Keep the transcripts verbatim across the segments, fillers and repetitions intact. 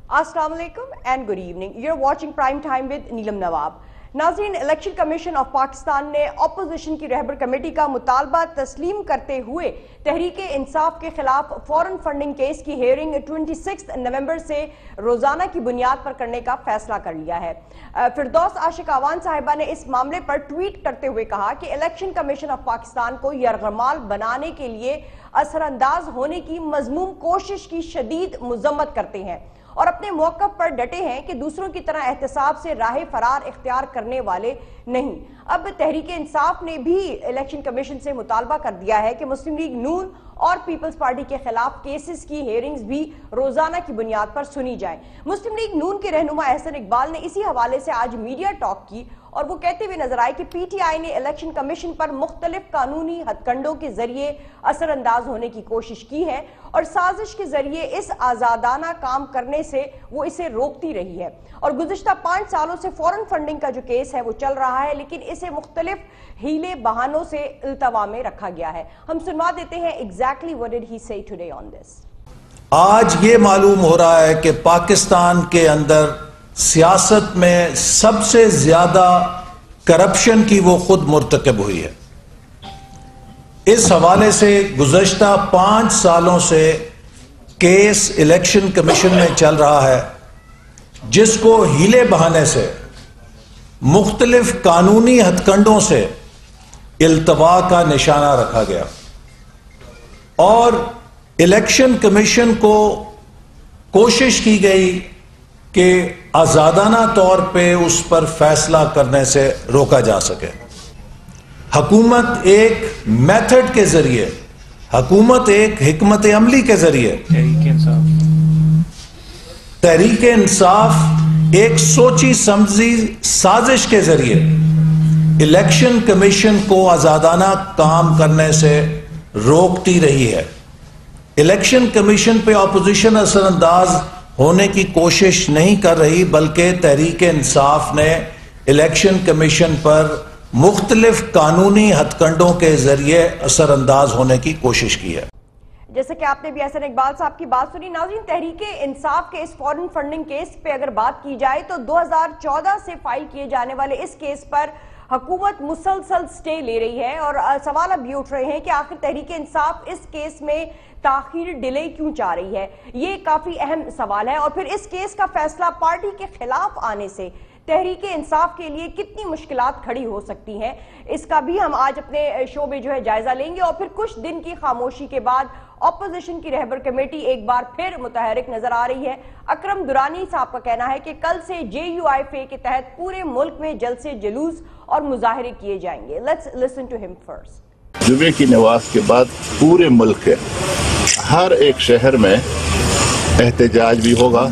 Assalamu alaikum and good evening. You're watching Prime Time with Neelam Nawab. नाज़रीन, election commission of Pakistan ने opposition की रहबर committee का मुतालबा तस्लीम करते हुए तहरीक इंसाफ के खिलाफ फॉरेन फंडिंग केस की हेयरिंग छब्बीस नवंबर से रोजाना की बुनियाद पर करने का फैसला कर लिया है। फिरदौस आशिक आवान साहिबा ने इस मामले पर ट्वीट करते हुए कहा कि इलेक्शन कमीशन ऑफ पाकिस्तान को यरगमाल बनाने के लिए असरअंदाज होने की मजमूम कोशिश की शदीद मुजम्मत करते हैं और अपने मौक़िफ़ पर डटे हैं कि दूसरों की तरह एहतसाब से राह फरार इख्तियार करने वाले नहीं। अब तहरीक इंसाफ ने भी इलेक्शन कमीशन से मुतालबा कर दिया है कि मुस्लिम लीग नून और पीपल्स पार्टी के खिलाफ केसेस की हेयरिंग्स भी रोजाना की बुनियाद पर सुनी जाए। मुस्लिम लीग नून के रहनुमा एहसन इकबाल ने इसी हवाले से आज मीडिया टॉक की और वो कहते हुए नजर आए कि पी टी आई ने इलेक्शन कमीशन पर मुख्तलिफ कानूनी हथकंडों के जरिए असरअंदाज होने की कोशिश की है और साजिश के जरिए इस आजादाना काम करने से वो इसे रोकती रही है। और गुज़िश्ता पांच सालों से फॉरेन फंडिंग का जो केस है वो चल रहा है, लेकिन इसे मुख्तलिफ हीले बहानों से इल्तवा में रखा गया है। हम सुनवा देते हैं एग्जैक्टली व्हाट डिड ही से टुडे ऑन दिस। आज ये मालूम हो रहा है कि पाकिस्तान के अंदर सियासत में सबसे ज्यादा करप्शन की वो खुद मुर्तकब हुई है। इस हवाले से गुज़श्ता पांच सालों से केस इलेक्शन कमीशन में चल रहा है, जिसको हीले बहाने से मुख्तलिफ कानूनी हथकंडों से इल्तवा का निशाना रखा गया और इलेक्शन कमीशन को कोशिश की गई कि आजादाना तौर पे उस पर फैसला करने से रोका जा सके। हुकूमत एक मेथड के जरिए, हुकूमत एक हिकमत अमली के जरिए, तहरीक इंसाफ एक सोची समझी साजिश के जरिए इलेक्शन कमीशन को आजादाना काम करने से रोकती रही है। इलेक्शन कमीशन पे अपोजिशन असरअंदाज होने की कोशिश नहीं कर रही, बल्कि तहरीक इंसाफ ने इलेक्शन कमीशन पर मुख्तलिफ कानूनी हथकंडों के जरिए असरअंदाज होने की कोशिश की है। जैसे कि आपने भी एहसन इकबाल साहब की बात सुनी। नाज़रीन, तहरीक इंसाफ के इस फॉरेन फंडिंग केस पे अगर बात की जाए तो दो हज़ार चौदह से फाइल किए जाने वाले इस केस पर हुकूमत मुसलसल स्टे ले रही है और सवाल अब ये उठ रहे हैं कि आखिर तहरीक इंसाफ इस केस में ताखीर डिले क्यों चाह रही है। ये काफी अहम सवाल है और फिर इस केस का फैसला पार्टी के खिलाफ आने से तहरीक इंसाफ के लिए कितनी मुश्किलात खड़ी हो सकती हैं, इसका भी हम आज अपने शो में जो है जायजा लेंगे। और फिर कुछ दिन की खामोशी के बाद अपोजिशन की रहबर कमेटी एक बार फिर मुतहरिक नजर आ रही है। अकरम दुरानी साहब का कहना है कि कल से जे यू आई एफ ए के तहत पूरे मुल्क में जलसे जुलूस और मुजाहरे किए जाएंगे। Let's listen to him first. जुमे की नमाज के बाद पूरे मुल्क के हर एक शहर में एहतजाज भी होगा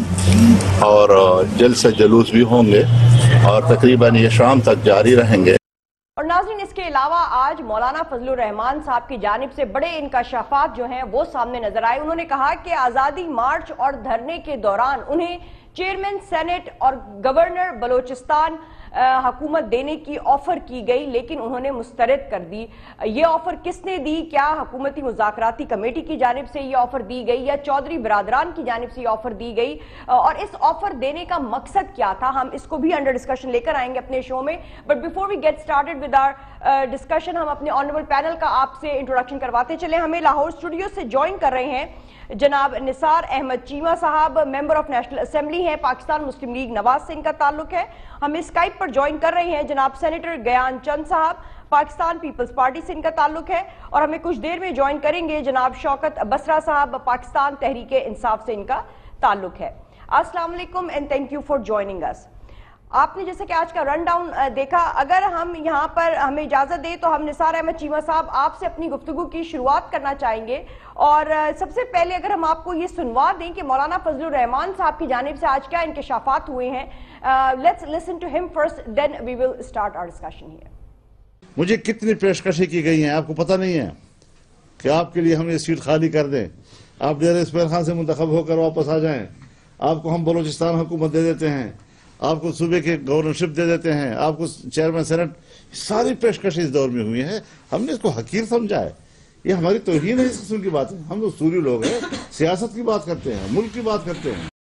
और जलसे जुलूस भी होंगे और तकरीबन ये शाम तक जारी रहेंगे। और नाज़रीन, इसके अलावा आज मौलाना फजलुर रहमान साहब की जानिब से बड़े इंकशाफात जो हैं वो सामने नजर आए। उन्होंने कहा कि आज़ादी मार्च और धरने के दौरान उन्हें चेयरमैन सेनेट और गवर्नर बलोचिस्तान हुकूमत देने की ऑफर की गई, लेकिन उन्होंने मुस्तरद कर दी। ये ऑफर किसने दी? क्या हुकूमती मुज़ाकराती कमेटी की जानिब से ये ऑफर दी गई या चौधरी बरादरान की जानिब से ये ऑफर दी गई? और इस ऑफर देने का मकसद क्या था, हम इसको भी अंडर डिस्कशन लेकर आएंगे अपने शो में। But before we get started with our discussion, हम अपने ऑनरेबल पैनल का आपसे इंट्रोडक्शन करवाते चले। हमें लाहौर स्टूडियो से ज्वाइन कर रहे हैं जनाब निसार अहमद चीमा साहब, मेंबर ऑफ नेशनल असेंबली हैं, पाकिस्तान मुस्लिम लीग नवाज से इनका ताल्लुक है। हमें स्काइप पर ज्वाइन कर रहे हैं जनाब सेनेटर गयान चंद साहब, पाकिस्तान पीपल्स पार्टी से इनका ताल्लुक है। और हमें कुछ देर में ज्वाइन करेंगे जनाब शौकत बसरा साहब, पाकिस्तान तहरीक इंसाफ से इनका ताल्लुक है। अस्सलाम वालेकुम and thank you for joining us. आपने जैसे कि आज का रन डाउन देखा, अगर हम यहाँ पर हमें इजाजत दें तो हम निसार अहमद चीमा साहब आपसे अपनी गुफ्तगू की शुरुआत करना चाहेंगे। और सबसे पहले अगर हम आपको ये सुनवा दें कि मौलाना फजलुर रहमान साहब की जानिब से आज क्या इंकशाफात हुए हैं। Let's listen to him first, then we will start our discussion here. मुझे कितनी पेशकशें की गई हैं आपको पता नहीं है कि आपके लिए हम ये सीट खाली कर दें, आप डेरा इसमाइल खान से मुंतखब होकर वापस आ जाएं, आपको हम बलोचिस्तान हुकूमत दे देते हैं, आपको सूबे के गवर्नरशिप दे देते हैं, आपको चेयरमैन सेनेट, सारी पेशकश इस दौर में हुई है। हमने इसको हकीर समझा है, ये हमारी तौहीन है इस किस्म की बात है। हम तो सूरी लोग हैं, सियासत की बात करते हैं, मुल्क की बात करते हैं।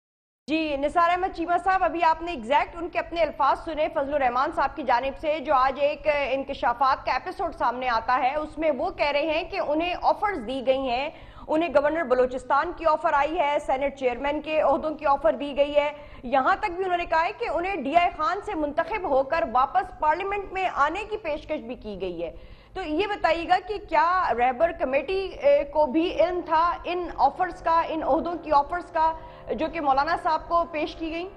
جی نثار احمد چیمہ صاحب، ابھی آپ نے ایگزیکٹ ان کے اپنے الفاظ سنے فضل الرحمان صاحب کی جانب سے، جو آج ایک انکشافات کا ایپیسوڈ سامنے آتا ہے، اس میں وہ کہہ رہے ہیں کہ انہیں آفرز دی گئی ہیں، انہیں گورنر بلوچستان کی آفر آئی ہے، سینٹ چیئرمین کے عہدوں کی آفر دی گئی ہے، یہاں تک بھی انہوں نے کہا ہے کہ انہیں ڈی آئی خان سے منتخب ہو کر واپس پارلیمنٹ میں آنے کی پیشکش بھی کی گئی ہے۔ تو یہ بتائیے گا کہ کیا رہبر کمیٹی کو بھی علم تھا ان آفرز کا، ان عہدوں کی آفرز کا جو کہ مولانا صاحب کو پیش کی گئی؟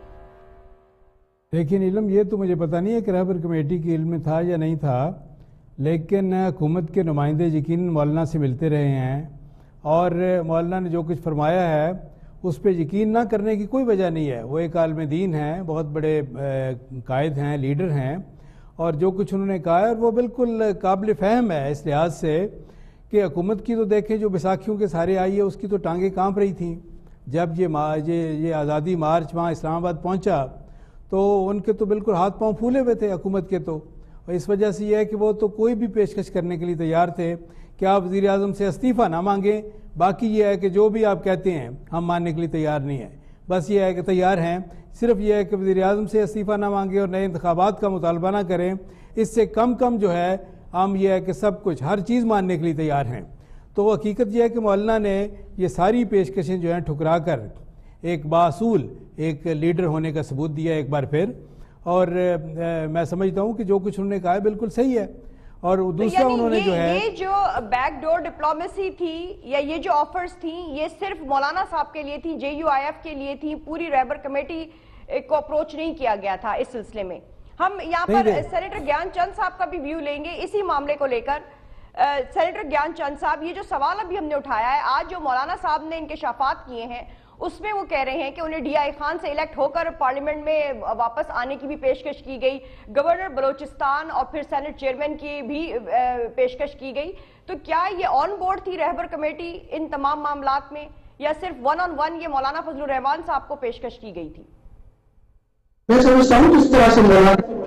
لیکن علم یہ تو مجھے پتہ نہیں ہے کہ رہبر کمیٹی کے علم میں تھا یا نہیں تھا، لیکن حکومت کے نمائندے یقیناً مولانا سے ملتے رہے ہیں، اور مولانا نے جو کچھ فرمایا ہے اس پہ یقین نہ کرنے کی کوئی وجہ نہیں ہے۔ وہ ایک عالم دین ہیں، بہت بڑے قائد ہیں، لیڈر ہیں، اور جو کچھ انہوں نے کہا ہے وہ بالکل قابل فہم ہے اس لحاظ سے کہ حکومت کی تو دیکھیں جو بیساکھیوں کے سہارے آئی ہے اس کی تو ٹانگیں کانپ رہی تھیں۔ جب یہ یہ آزادی مارچ وہاں اسلام آباد پہنچا تو ان کے تو بالکل ہاتھ پاؤں پھولے ہوئے تھے حکومت کے، تو اور اس وجہ سے یہ ہے کہ وہ تو کوئی بھی پیشکش کرنے کے لیے تیار تھے کہ آپ وزیر اعظم سے استعفیٰ نہ مانگیں، باقی یہ ہے کہ جو بھی آپ کہتے ہیں ہم ماننے کے لیے تیار نہیں ہیں، بس یہ ہے کہ تیار ہیں، صرف یہ ہے کہ وزیر اعظم سے استعفیٰ نہ مانگیں اور نئے انتخابات کا مطالبہ نہ کریں، اس سے کم کم جو ہے ہم یہ ہے کہ سب کچھ ہر چیز ماننے کے لیے تیار ہیں۔ تو حقیقت یہ ہے کہ مولانا نے یہ ساری پیشکشیں جو ہیں ٹھکرا کر ایک باصول ایک لیڈر ہونے کا ثبوت دیا ایک بار پھر، اور میں سمجھتا ہوں کہ جو کچھ انہوں نے کہا ہے بالکل صحیح ہے۔ اور دوسرا انہوں نے جو ہے یہ جو بیک ڈور ڈپلومیسی تھی یا یہ جو آفرز تھیں یہ صرف مولانا صاحب کے لیے تھی، جے یو آئی ایف کے لیے تھی، پوری رہبر کمیٹی کو اپروچ نہیں کیا گیا تھا اس سلسلے میں۔ ہم یہاں پر سینیٹر گیان چند صاحب کا بھی ویو لیں گے اسی معاملے کو لے کر۔ سینیٹر گیان چند صاحب، یہ جو سوال ابھی ہم نے اٹھایا ہے، آج جو مولانا صاحب نے انکشافات کیے ہیں اس میں وہ کہہ رہے ہیں کہ انہیں ڈی آئی خان سے الیکٹ ہو کر پارلیمنٹ میں واپس آنے کی بھی پیشکش کی گئی، گورنر بلوچستان اور پھر سینٹ چیئرمین کی بھی پیشکش کی گئی، تو کیا یہ آن بورڈ تھی رہبر کمیٹی ان تمام معاملات میں یا صرف ون آن ون یہ مولانا فضل الرحمان صاحب کو پیشکش کی گئی تھی؟ میں سمجھتا ہوں کس طرح سے مولانا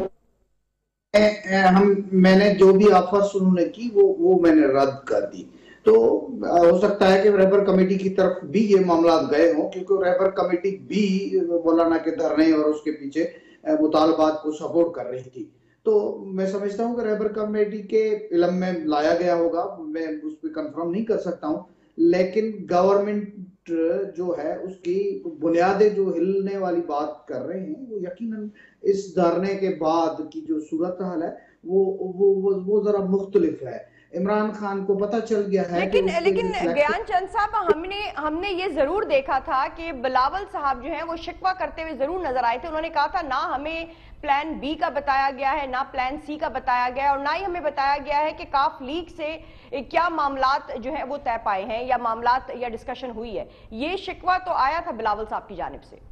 ہم میں نے جو بھی آفرز انہوں نے کی وہ وہ میں نے رد کر دی، تو ہو سکتا ہے کہ رہبر کمیٹی کی طرف بھی یہ معاملات گئے ہوں، کیونکہ رہبر کمیٹی بھی مولانا کے دھرنے اور اس کے پیچھے مطالبات کو سپورٹ کر رہی تھی، تو میں سمجھتا ہوں کہ رہبر کمیٹی کے علم میں لایا گیا ہوگا، میں اس پہ کنفرم نہیں کر سکتا ہوں، لیکن گورنمنٹ جو ہے اس کی بنیادیں جو ہلنے والی بات کر رہے ہیں وہ یقیناً اس دھرنے کے بعد کی جو صورتحال ہے وہ وہ وہ ذرا مختلف ہے۔ عمران خان کو پتہ چل گیا ہے لیکن لیکن گیان چند صاحب ہم نے ہم نے یہ ضرور دیکھا تھا کہ بلاول صاحب جو ہیں وہ شکوہ کرتے ہوئے ضرور نظر آئے تھے، انہوں نے کہا تھا نہ ہمیں پلان بی کا بتایا گیا ہے، نہ پلان سی کا بتایا گیا ہے، اور نہ ہی ہمیں بتایا گیا ہے کہ کاف لیگ سے کیا معاملات جو ہیں وہ طے پائے ہیں یا معاملات یا ڈسکشن ہوئی ہے۔ یہ شکوہ تو آیا تھا بلاول صاحب کی جانب سے۔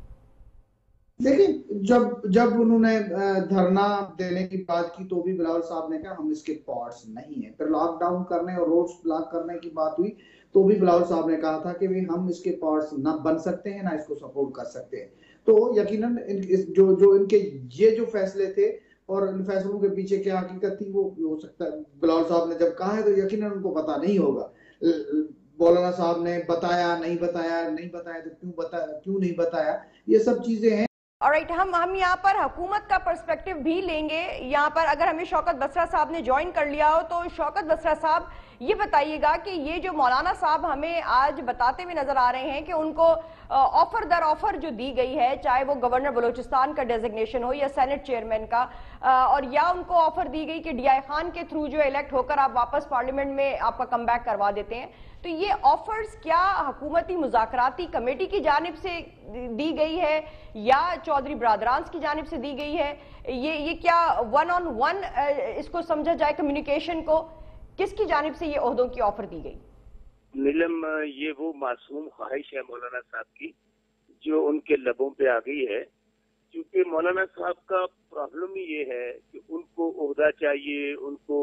دیکھیں جب جب انہوں نے دھرنا دینے کی بات کی تو بھی بلاول صاحب نے کہا ہم اس کے پارٹس نہیں ہیں، پھر لاک ڈاؤن کرنے اور روڈز بلاک کرنے کی بات ہوئی تو بھی بلاول صاحب نے کہا تھا کہ ہم اس کے پارٹس نہ بن سکتے ہیں نہ اس کو سپورٹ کر سکتے ہیں، تو یقیناً جو جو ان کے یہ جو فیصلے تھے اور ان فیصلوں کے پیچھے کیا حقیقت تھی وہ ہو سکتا ہے بلاول صاحب نے جب کہا ہے تو یقیناً ان کو پتہ نہیں ہوگا، مولانا صاحب نے بتایا نہیں بتایا نہیں بتایا تو کیوں بتایا کیوں نہیں بتایا، یہ سب چیزیں ہیں۔ آلرائٹ، ہم ہم یہاں پر حکومت کا پرسپیکٹیو بھی لیں گے، یہاں پر اگر ہمیں شوکت بسرا صاحب نے جوائن کر لیا ہو تو شوکت بسرا صاحب یہ بتائیے گا کہ یہ جو مولانا صاحب ہمیں آج بتاتے ہوئے نظر آ رہے ہیں کہ ان کو آفر در آفر جو دی گئی ہے، چاہے وہ گورنر بلوچستان کا ڈیزگنیشن ہو یا سینٹ چیئرمین کا، اور یا ان کو آفر دی گئی کہ ڈی آئی خان کے تھرو جو الیکٹ ہو کر آپ واپس پارلیمنٹ میں آپ کا کم بیک کروا دیتے ہیں، تو یہ آفرز کیا حکومتی مذاکراتی کمیٹی کی جانب سے دی گئی ہے یا چودھری برادرانس کی جانب سے دی گئی ہے؟ یہ یہ کیا ون آن ون اس کو سمجھا جائے، کمیونیکیشن کو کس کی جانب سے یہ عہدوں کی آفر دی گئی؟ نیلم، یہ وہ معصوم خواہش ہے مولانا صاحب کی جو ان کے لبوں پہ آ گئی ہے، کیونکہ مولانا صاحب کا پرابلم ہی یہ ہے کہ ان کو عہدہ چاہیے، ان کو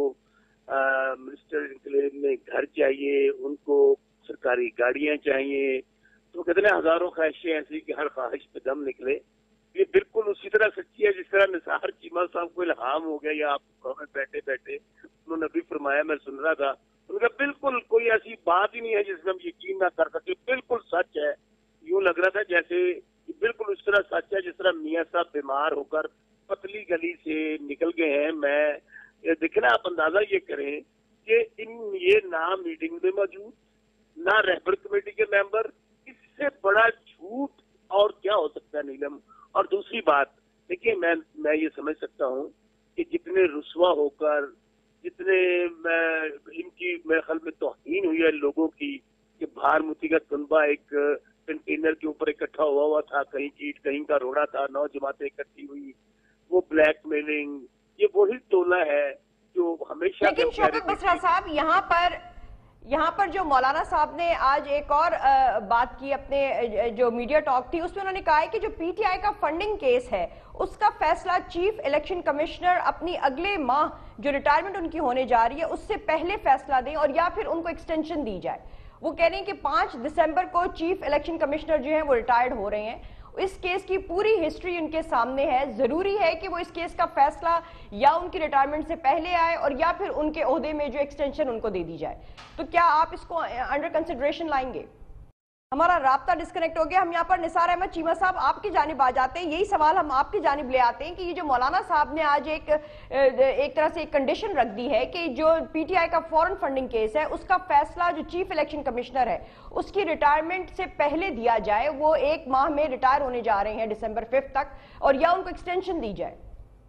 منسٹر انکلیو میں گھر چاہیے، ان کو سرکاری گاڑیاں چاہیے، تو کتنے ہزاروں خواہشیں ایسی کہ ہر خواہش پہ دم نکلے۔ یہ بالکل اسی طرح سچی ہے جس طرح نثار چیمہ صاحب کو الہام ہو گیا، یا آپ گھر میں بیٹھے بیٹھے انہوں نے بھی فرمایا، میں سن رہا تھا، ان کا بالکل کوئی ایسی بات ہی نہیں ہے جس میں ہم یقین نہ کر سکے، بالکل سچ ہے، یوں لگ رہا تھا جیسے بالکل اس طرح سچ ہے جس طرح میاں صاحب بیمار ہو کر پتلی گلی سے نکل گئے ہیں. میں دیکھنا آپ اندازہ یہ کریں کہ ان یہ نہ میٹنگ میں موجود نہ رہبر کمیٹی کے ممبر, اس سے بڑا جھوٹ اور کیا ہو سکتا ہے نیلم. اور دوسری بات دیکھیے, میں میں یہ سمجھ سکتا ہوں کہ جتنے رسوا ہو کر جتنے ان کی میرے خیال میں توہین ہوئی ہے لوگوں کی, کہ بھارمتی کا کنبہ ایک کنٹینر کے اوپر اکٹھا ہوا ہوا تھا, کہیں کیٹ کہیں کا روڑا تھا, نو جماعتیں اکٹھی ہوئی, وہ بلیک میلنگ, یہ وہی ٹولہ ہے جو ہمیشہ. لیکن شوکت بسرا صاحب, یہاں پر یہاں پر جو مولانا صاحب نے آج ایک اور بات کی, اپنے جو میڈیا ٹاک تھی اس میں انہوں نے کہا ہے کہ جو پی ٹی آئی کا فنڈنگ کیس ہے اس کا فیصلہ چیف الیکشن کمشنر اپنی اگلے ماہ جو ریٹائرمنٹ ان کی ہونے جا رہی ہے اس سے پہلے فیصلہ دیں, اور یا پھر ان کو ایکسٹینشن دی جائے. وہ کہہ رہے ہیں کہ پانچ دسمبر کو چیف الیکشن کمشنر جو ہیں وہ ریٹائرڈ ہو رہے ہیں. اس کیس کی پوری ہسٹری ان کے سامنے ہے, ضروری ہے کہ وہ اس کیس کا فیصلہ یا ان کی ریٹائرمنٹ سے پہلے آئے اور یا پھر ان کے عہدے میں جو ایکسٹینشن ان کو دے دی جائے. تو کیا آپ اس کو انڈر کنسیڈریشن لائیں گے؟ ہمارا رابطہ ڈسکنیکٹ ہو گیا. ہم یہاں پر نثار احمد چیمہ صاحب آپ کی جانب آ جاتے ہیں. یہی سوال ہم آپ کی جانب لے آتے ہیں کہ یہ جو مولانا صاحب نے آج ایک ایک طرح سے ایک کنڈیشن رکھ دی ہے کہ جو پی ٹی آئی کا فورن فنڈنگ کیس ہے اس کا فیصلہ جو چیف الیکشن کمشنر ہے اس کی ریٹائرمنٹ سے پہلے دیا جائے. وہ ایک ماہ میں ریٹائر ہونے جا رہے ہیں ڈسمبر ففتھ تک, اور یا ان کو ایکسٹینشن دی جائے.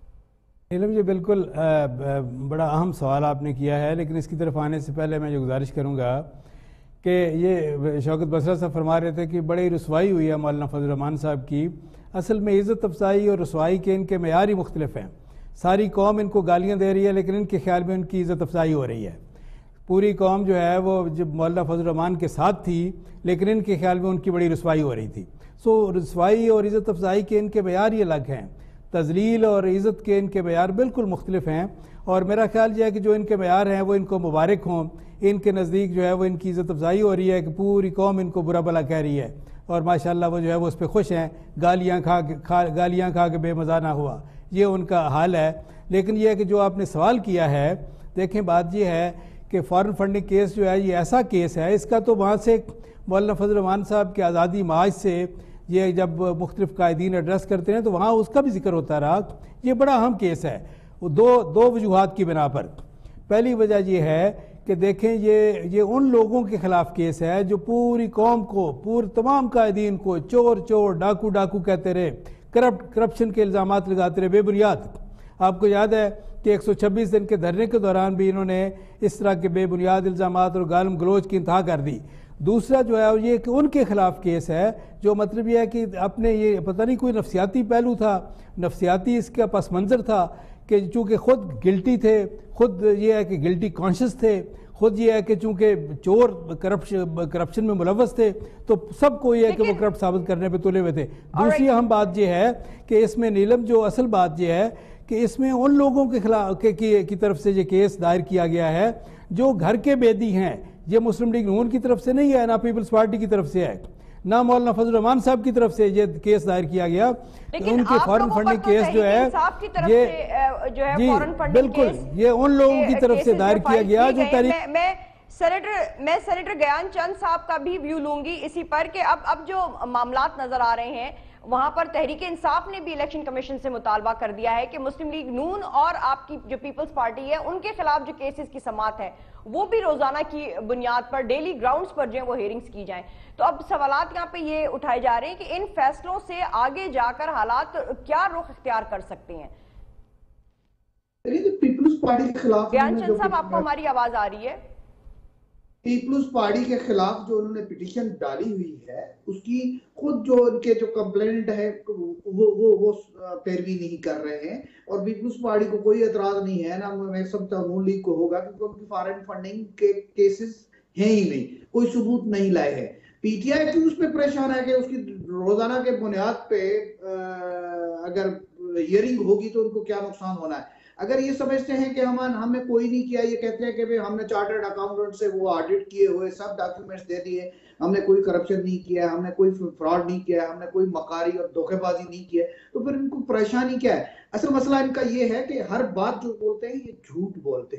نیلم جی بالکل بڑا اہم سوال آپ نے کیا ہے, لیکن اس کی طرف آنے سے پہلے میں جو گزارش کروں گا کہ یہ شوکت بسرا صاحب فرما رہے تھے کہ بڑی رسوائی ہوئی ہے مولانا فضل الرحمان صاحب کی. اصل میں عزت افزائی اور رسوائی کے ان کے معیار ہی مختلف ہیں. ساری قوم ان کو گالیاں دے رہی ہے لیکن ان کے خیال میں ان کی عزت افزائی ہو رہی ہے. پوری قوم جو ہے وہ جب مولانا فضل الرحمان کے ساتھ تھی لیکن ان کے خیال میں ان کی بڑی رسوائی ہو رہی تھی. سو رسوائی اور عزت افزائی کے ان کے معیار ہی الگ ہیں, تذلیل اور عزت کے ان کے معیار بالکل مختلف ہیں. اور میرا خیال یہ ہے کہ جو ان کے معیار ہیں وہ ان کو مبارک ہوں. ان کے نزدیک جو ہے وہ ان کی عزت افزائی ہو رہی ہے کہ پوری قوم ان کو برا بھلا کہہ رہی ہے, اور ماشاءاللہ وہ جو ہے وہ اس پہ خوش ہیں. گالیاں کھا کے کھا گالیاں کھا کے بے مزہ نہ ہوا, یہ ان کا حال ہے. لیکن یہ ہے کہ جو آپ نے سوال کیا ہے, دیکھیں بات یہ ہے کہ فارن فنڈنگ کیس جو ہے یہ ایسا کیس ہے, اس کا تو وہاں سے مولانا فضل الرحمان صاحب کے آزادی مارچ سے یہ جب مختلف قائدین ایڈریس کرتے ہیں تو وہاں اس کا بھی ذکر ہوتا رہا. یہ بڑا اہم کیس ہے وہ دو دو وجوہات کی بنا پر. پہلی وجہ یہ ہے کہ دیکھیں یہ یہ ان لوگوں کے خلاف کیس ہے جو پوری قوم کو, پور تمام قائدین کو چور چور ڈاکو ڈاکو کہتے رہے, کرپٹ کرپشن کے الزامات لگاتے رہے بے بنیاد. آپ کو یاد ہے کہ ایک سو چھبیس دن کے دھرنے کے دوران بھی انہوں نے اس طرح کے بے بنیاد الزامات اور گالم گلوچ کی انتہا کر دی. دوسرا جو ہے یہ کہ ان کے خلاف کیس ہے جو مطلب یہ ہے کہ اپنے یہ پتہ نہیں کوئی نفسیاتی پہلو تھا, نفسیاتی اس کا پس منظر تھا کہ چونکہ خود گلٹی تھے, خود یہ ہے کہ گلٹی کانشس تھے, خود یہ ہے کہ چونکہ چور کرپشن کرپشن میں ملوث تھے تو سب کو یہ ہے کہ وہ کرپٹ ثابت کرنے پہ تلے ہوئے تھے. دوسری اہم بات یہ ہے کہ اس میں نیلم جو اصل بات یہ ہے کہ اس میں ان لوگوں کے خلاف کی طرف سے یہ کیس دائر کیا گیا ہے جو گھر کے بیدی ہیں. یہ مسلم لیگ نون کی طرف سے نہیں ہے, نہ پیپلز پارٹی کی طرف سے ہے, نہ مولانا فضل الرحمان صاحب کی طرف سے یہ کیس دائر کیا گیا. ان کے فارن فنڈنگ کیس جو ہے یہ بالکل یہ ان لوگوں کی طرف سے دائر کیا گیا جو تاریخ. میں سینیٹر میں سینیٹر گیان چند صاحب کا بھی ویو لوں گی اسی پر کہ اب اب جو معاملات نظر آ رہے ہیں وہاں پر تحریک انصاف نے بھی الیکشن کمیشن سے مطالبہ کر دیا ہے کہ مسلم لیگ نون اور آپ کی جو پیپلز پارٹی ہے ان کے خلاف جو کیسز کی سماعت ہے وہ بھی روزانہ کی بنیاد پر ڈیلی گراؤنڈز پر جو ہیں وہ ہیرنگز کی جائیں. تو اب سوالات یہاں پہ یہ اٹھائے جا رہے ہیں کہ ان فیصلوں سے آگے جا کر حالات کیا رخ اختیار کر سکتے ہیں. پیپلز پارٹی کے خلاف بیان چند صاحب آپ کو ہماری آواز آ رہی ہے؟ پیپلز پارٹی کے خلاف جو انہوں نے پیٹیشن ڈالی ہوئی ہے اس کی خود جو ان کے جو کمپلینٹ ہے وہ وہ وہ پیروی نہیں کر رہے ہیں, اور پیپلز پارٹی کو کوئی اعتراض نہیں ہے, نہ میں سمجھتا ہوں نون لیگ کو ہوگا کیونکہ ان کی فارن فنڈنگ کے کیسز ہیں ہی نہیں, کوئی ثبوت نہیں لائے ہیں. پی ٹی آئی کیوں اس پہ پریشان ہے کہ اس کی روزانہ کے بنیاد پہ اگر ہیئرنگ ہوگی تو ان کو کیا نقصان ہونا ہے. اگر یہ سمجھتے ہیں کہ ہم ہم نے کوئی نہیں کیا, یہ کہتے ہیں کہ ہم نے چارٹرڈ اکاؤنٹنٹ سے وہ آڈٹ کیے ہوئے سب ڈاکیومنٹس دے دیے, ہم نے کوئی کرپشن نہیں کیا, ہم نے کوئی فراڈ نہیں کیا, ہم نے کوئی مکاری اور دھوکے بازی نہیں کیا, تو پھر ان کو پریشانی کیا ہے؟ اصل مسئلہ ان کا یہ ہے کہ ہر بات جو بولتے ہیں یہ جھوٹ بولتے ہیں.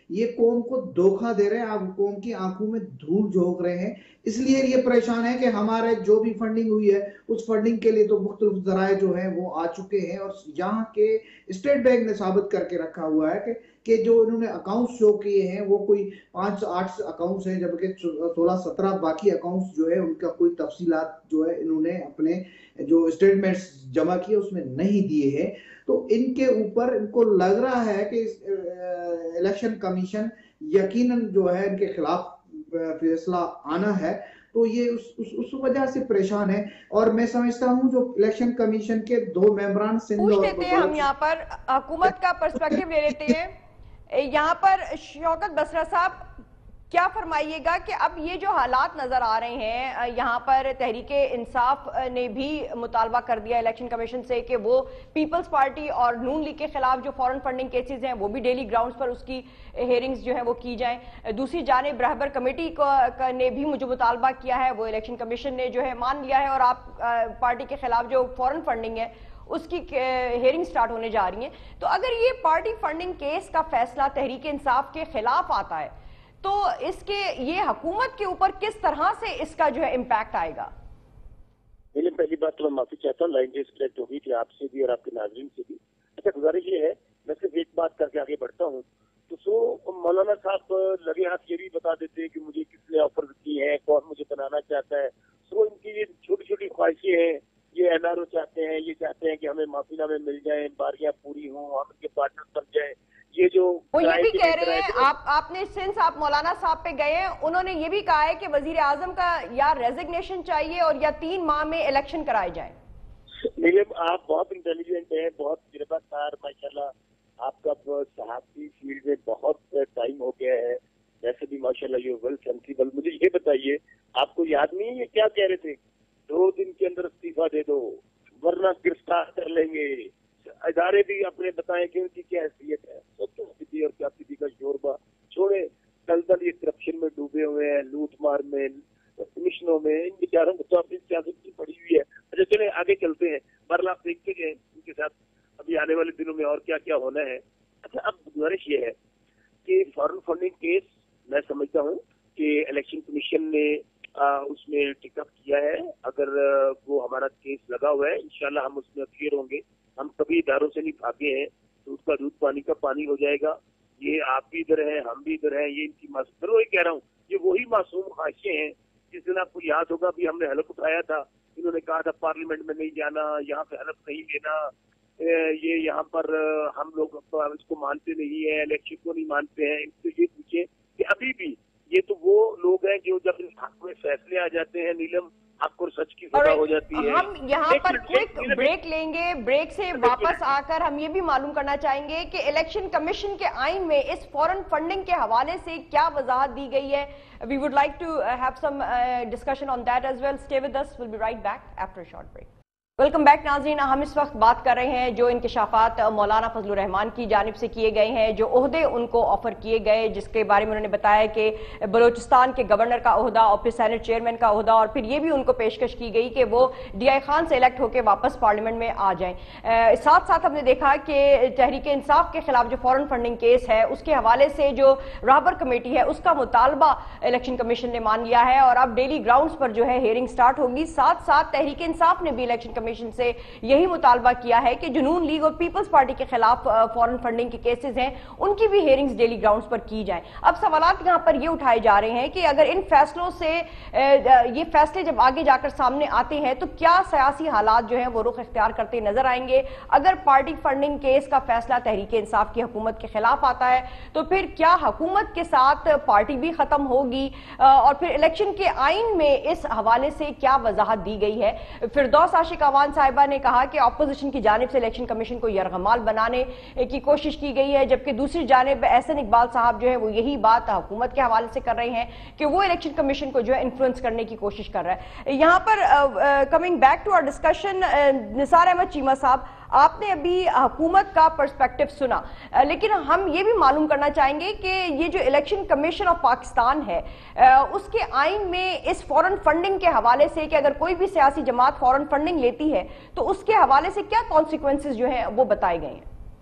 یہ قوم کو دھوکہ دے رہے ہیں, آپ قوم کی آنکھوں میں دھول جھونک رہے ہیں. اس لیے یہ پریشان ہے کہ ہمارے جو بھی فنڈنگ ہوئی ہے اس فنڈنگ کے لیے تو مختلف ذرائع جو ہیں وہ آ چکے ہیں, اور یہاں کے اسٹیٹ بینک نے ثابت کر کے رکھا ہوا ہے کہ کہ جو انہوں نے اکاؤنٹس شو کیے ہیں وہ کوئی پانچ آٹھ اکاؤنٹس ہیں, جبکہ سولہ سترہ باقی اکاؤنٹس جو ہے ان کا کوئی تفصیلات جو ہے انہوں نے اپنے جو اسٹیٹمنٹس جمع کیے اس میں نہیں دیے ہیں. تو ان کے اوپر ان کو لگ رہا ہے کہ الیکشن کمیشن یقیناً جو ہے ان کے خلاف فیصلہ آنا ہے, تو یہ اس, اس, اس وجہ سے پریشان ہے. اور میں سمجھتا ہوں جو الیکشن کمیشن کے دو ممبران سندھ پوچھ لیتے ہیں, ہم یہاں پر حکومت کا پرسپیکٹیو لے لیتے ہیں. یہاں پر شوکت بسرا صاحب کیا فرمائیے گا کہ اب یہ جو حالات نظر آ رہے ہیں, یہاں پر تحریک انصاف نے بھی مطالبہ کر دیا الیکشن کمیشن سے کہ وہ پیپلز پارٹی اور نون لیگ کے خلاف جو فورن فنڈنگ کیسز ہیں وہ بھی ڈیلی گراؤنڈز پر اس کی ہیئرنگز جو ہیں وہ کی جائیں. دوسری جانب رہبر کمیٹی نے بھی جو مطالبہ کیا ہے وہ الیکشن کمیشن نے جو ہے مان لیا ہے, اور آپ پارٹی کے خلاف جو فورن فنڈنگ ہے اس کی ہیئرنگ سٹارٹ ہونے جا رہی ہیں. تو اگر یہ پارٹی فنڈنگ کیس کا فیصلہ تحریک انصاف کے خلاف آتا ہے تو اس کے یہ حکومت کے اوپر کس طرح سے اس کا جو ہے امپیکٹ آئے گا؟ پہلی بات تو میں معافی چاہتا ہوں, لائن ڈسکنیکٹ ہو گئی تھی آپ سے بھی اور آپ کے ناظرین سے بھی. اچھا, گزارش یہ ہے میں صرف ایک بات کر کے آگے بڑھتا ہوں. تو سو مولانا صاحب لگے ہاتھ یہ بھی بتا دیتے ہیں کہ مجھے کس نے آفر کی ہے, کون مجھے بنانا چاہتا ہے. سو ان کی یہ چھوٹی چھوٹی خواہشیں ہیں, یہ این آر او چاہتے ہیں, یہ چاہتے ہیں کہ ہمیں معافی نامے مل جائیں, باریاں پوری ہوں, ہم ان کے پارٹنر بن جائیں. یہ جو وہ یہ بھی کہہ رہے ہیں, آپ آپ نے سنس آپ مولانا صاحب پہ گئے ہیں, انہوں نے یہ بھی کہا ہے کہ وزیر اعظم کا یا ریزگنیشن چاہیے اور یا تین ماہ میں الیکشن کرائے جائیں. نیلم, آپ بہت انٹیلیجنٹ ہیں, بہت تجربہ کار, ماشاءاللہ آپ کا صحافی فیلڈ میں بہت ٹائم ہو گیا ہے, ویسے بھی ماشاءاللہ یہ ویل سینسیبل. مجھے یہ بتائیے, آپ کو یاد نہیں ہے یہ کیا کہہ رہے تھے؟ دو دن کے اندر استعفیٰ دے دو ورنہ گرفتار کر لیں گے. ادارے بھی اپنے بتائیں کہ ان کی کیا حیثیت ہے. اور کیا پی کا شوربہ چھوڑے, دلدل یہ کرپشن میں ڈوبے ہوئے ہیں, لوٹ مار میں, کمیشنوں میں, ان بیچاروں کو تو اپنی سیاست کی پڑی ہوئی ہے. اچھا چلے آگے چلتے ہیں, بہرحال آپ دیکھتے ہیں ان کے ساتھ ابھی آنے والے دنوں میں اور کیا کیا ہونا ہے. اچھا, اب گزارش یہ ہے کہ فارن فنڈنگ کیس میں سمجھتا ہوں کہ الیکشن کمیشن نے اس میں ٹک اپ کیا ہے. اگر وہ ہمارا کیس لگا ہوا ہے, انشاءاللہ ہم اس میں اپیئر ہوں گے. ہم کبھی اداروں سے نہیں بھاگے ہیں, دودھ کا دودھ پانی کا پانی ہو جائے گا. یہ آپ بھی ادھر ہیں, ہم بھی ادھر ہیں, یہ ان کی معصوم, وہی کہہ رہا ہوں, یہ وہی معصوم خواہشیں ہیں جس دن آپ کو یاد ہوگا بھی ہم نے حلف اٹھایا تھا. انہوں نے کہا تھا پارلیمنٹ میں نہیں جانا, یہاں پہ حلف نہیں لینا, یہ یہاں پر ہم لوگ اس کو مانتے نہیں ہیں, الیکشن کو نہیں مانتے ہیں. ان سے یہ پوچھیں کہ ابھی بھی یہ تو وہ لوگ ہیں جو جب حق میں فیصلے آ جاتے ہیں نیلم, حق اور سچ کی فضا ہو جاتی ہے. ہم یہاں پر کوئک بریک لیں گے, بریک سے واپس آ کر ہم یہ بھی معلوم کرنا چاہیں گے کہ الیکشن کمیشن کے آئین میں اس فورن فنڈنگ کے حوالے سے کیا وضاحت دی گئی ہے. We would like to have some uh, discussion on that as well. Stay with us. We'll be right back after a short break. Welcome back ناظرین, ہم اس وقت بات کر رہے ہیں جو انکشافات مولانا فضل الرحمان کی جانب سے کیے گئے ہیں, جو عہدے ان کو آفر کیے گئے, جس کے بارے میں انہوں نے بتایا کہ بلوچستان کے گورنر کا عہدہ اور پھر سینٹ چیئرمین کا عہدہ, اور پھر یہ بھی ان کو پیشکش کی گئی کہ وہ ڈی آئی خان سے الیکٹ ہو کے واپس پارلیمنٹ میں آ جائیں. ساتھ ساتھ ہم نے دیکھا کہ تحریک انصاف کے خلاف جو فورن فنڈنگ کیس ہے اس کے حوالے سے جو راہبر کمیٹی ہے اس کا مطالبہ الیکشن کمیشن نے مان لیا ہے, اور اب ڈیلی گراؤنڈز پر جو ہے ہیئرنگ سٹارٹ ہوگی. ساتھ ساتھ تحریک انصاف نے بھی الیکشن کمیشن سے یہی مطالبہ کیا ہے کہ جنون لیگ اور پیپلز پارٹی کے خلاف فورن فنڈنگ کے کیسز ہیں ان کی بھی ہیئرنگز ڈیلی گراؤنڈز پر کی جائیں. اب سوالات یہاں پر یہ اٹھائے جا رہے ہیں کہ اگر ان فیصلوں سے یہ فیصلے جب آگے جا کر سامنے آتے ہیں تو کیا سیاسی حالات جو ہیں وہ رخ اختیار کرتے نظر آئیں گے. اگر پارٹی فنڈنگ کیس کا فیصلہ تحریک انصاف کی حکومت کے خلاف آتا ہے تو پھر کیا حکومت کے ساتھ پارٹی بھی ختم ہوگی, اور پھر الیکشن کے آئین میں اس حوالے سے کیا وضاحت دی گئی ہے. فردوس عاشق اعوان صاحبہ نے کہا کہ اپوزیشن کی جانب سے الیکشن کمیشن کو یرغمال بنانے کی کوشش کی گئی ہے, جبکہ دوسری جانب احسن اقبال صاحب جو ہے وہ یہی بات حکومت کے حوالے سے کر رہے ہیں کہ وہ الیکشن کمیشن کو جو ہے انفلوئنس کرنے کی کوشش کر رہا ہے. یہاں پر coming back to our discussion, Nisar Ahmed Cheema sahib, آپ نے ابھی حکومت کا پرسپیکٹو سنا, لیکن ہم یہ بھی معلوم کرنا چاہیں گے کہ یہ جو الیکشن کمیشن آف پاکستان ہے اس کے آئین میں اس فورن فنڈنگ کے حوالے سے کہ اگر کوئی بھی سیاسی جماعت فورن فنڈنگ لیتی ہے تو اس کے حوالے سے کیا کانسیکوینسز جو ہیں وہ بتائے گئے ہیں.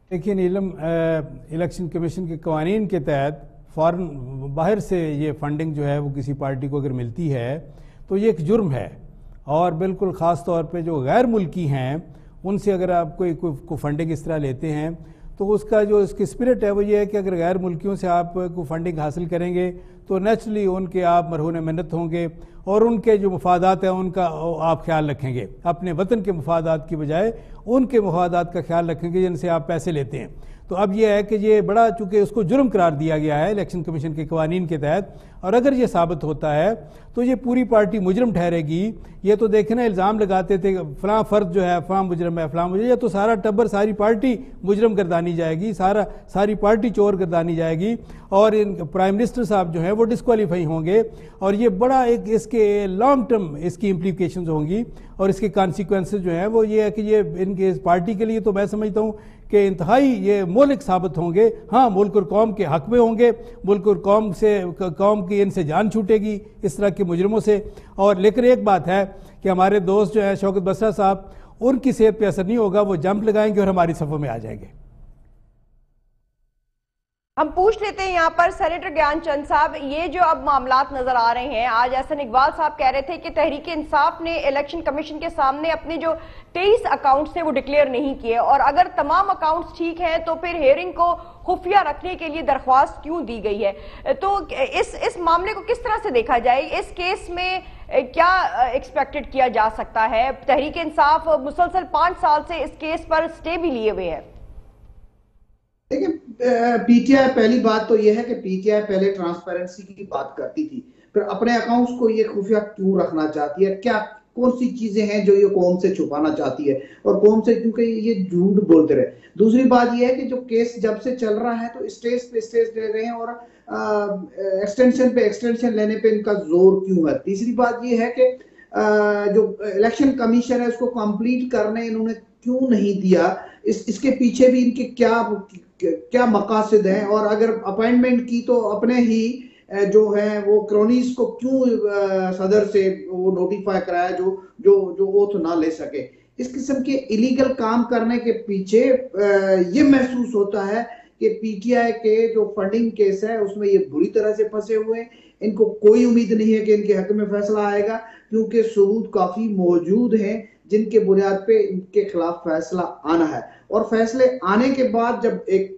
देखिए नीलम, इलेक्शन कमीशन के कवानीन के तहत फ़ौरन बाहर से ये फंडिंग जो है वो किसी पार्टी को अगर मिलती है तो ये एक जुर्म है, और बिल्कुल ख़ास तौर पे जो गैर मुल्की हैं उनसे अगर आप कोई को फंडिंग इस तरह लेते हैं तो उसका जो इसकी स्पिरिट है वो ये है कि अगर गैर मुल्कियों से आप को फंडिंग हासिल करेंगे तो नेचुरली उनके आप मरहून मिन्नत होंगे और उनके जो मफादात हैं उनका आप ख्याल रखेंगे, अपने वतन के मफादात की बजाय उनके मफादात का ख्याल रखेंगे जिनसे आप पैसे लेते हैं। तो अब यह है कि ये बड़ा, चूँकि उसको जुर्म करार दिया गया है इलेक्शन कमीशन के कवानीन के तहत, और अगर ये साबित होता है तो ये पूरी पार्टी मुजरम ठहरेगी। ये तो देखे ना, इल्ज़ाम लगाते थे फलां फ़र्द जो है फलां मुजरम है फलां मुजरम, ये तो सारा टब्बर सारी पार्टी मुजरम गर्दानी जाएगी, सारा सारी पार्टी चोर गर्दानी जाएगी, और इन प्राइम मिनिस्टर साहब जो हैं वो डिस्क्वालीफाई होंगे, और ये बड़ा एक इसके लॉन्ग टर्म इसकी इम्प्लीकेशंस होंगी, और इसके कॉन्सिक्वेंसेस जो हैं वो ये है कि ये इनके इस पार्टी के लिए तो मैं समझता हूँ कि इंतहाई ये मोहलिक साबित होंगे। हाँ, मुल्क और कौम के हक में होंगे, मुल्क और कौम से कौम की इनसे जान छूटेगी इस तरह के मुजरमों से। और लेकिन एक बात है कि हमारे दोस्त जो है शौकत बसरा साहब, उनकी सेहत पे असर नहीं होगा, वो जंप लगाएंगे और हमारी सफ़ों में आ जाएंगे। हम पूछ लेते हैं यहाँ पर सेनेटर ज्ञान चंद साहब, ये जो अब मामलात नजर आ रहे हैं, आज एहसन इकबाल साहब कह रहे थे कि तहरीक इंसाफ ने इलेक्शन कमीशन के सामने अपने जो तेईस अकाउंट्स थे वो डिक्लेयर नहीं किए, और अगर तमाम अकाउंट्स ठीक हैं तो फिर हेयरिंग को खुफिया रखने के लिए दरख्वास्त क्यों दी गई है? तो इस इस मामले को किस तरह से देखा जाए? इस केस में क्या एक्सपेक्टेड किया जा सकता है? तहरीक इंसाफ मुसलसल पांच साल से इस केस पर स्टे भी लिए हुए है। देखिए, पीटीआई, पहली बात तो यह है कि पीटीआई पहले ट्रांसपेरेंसी की बात करती थी, फिर अपने अकाउंट्स को ये खुफिया क्यों रखना चाहती है? क्या कौन सी चीजें हैं जो ये कौम से छुपाना चाहती है, और कौम से, क्योंकि ये झूठ बोलते रहे। दूसरी बात ये है कि जो केस जब से चल रहा है तो स्टेज पे स्टेज ले रहे हैं, और एक्सटेंशन पे एक्सटेंशन लेने पे इनका जोर क्यों है? तीसरी बात ये है कि जो इलेक्शन कमीशन है उसको कंप्लीट करने इन्होंने क्यों नहीं दिया? इस इसके पीछे भी इनके क्या क्या मकासद हैं? और अगर अपॉइंटमेंट की तो अपने ही जो है वो क्रोनीज को क्यों सदर से वो नोटिफाई कराया जो जो जो ओथ ना ले सके? इस किस्म के इलीगल काम करने के पीछे ये महसूस होता है कि पीटीआई के जो फंडिंग केस है उसमें ये बुरी तरह से फंसे हुए हैं। इनको कोई उम्मीद नहीं है कि इनके हक में फैसला आएगा, क्योंकि सबूत काफी मौजूद हैं जिनके बुनियाद पे इनके खिलाफ फैसला आना है। और फैसले आने के बाद जब एक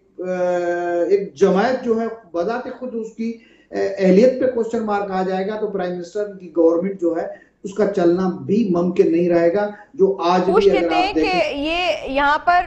एक जमायत जो है बजाते खुद उसकी अहलियत पे क्वेश्चन मार्क आ जाएगा, तो प्राइम मिनिस्टर की गवर्नमेंट जो है उसका चलना भी मुमकिन नहीं रहेगा। जो आज भी अगर आप देखें कि ये यहाँ पर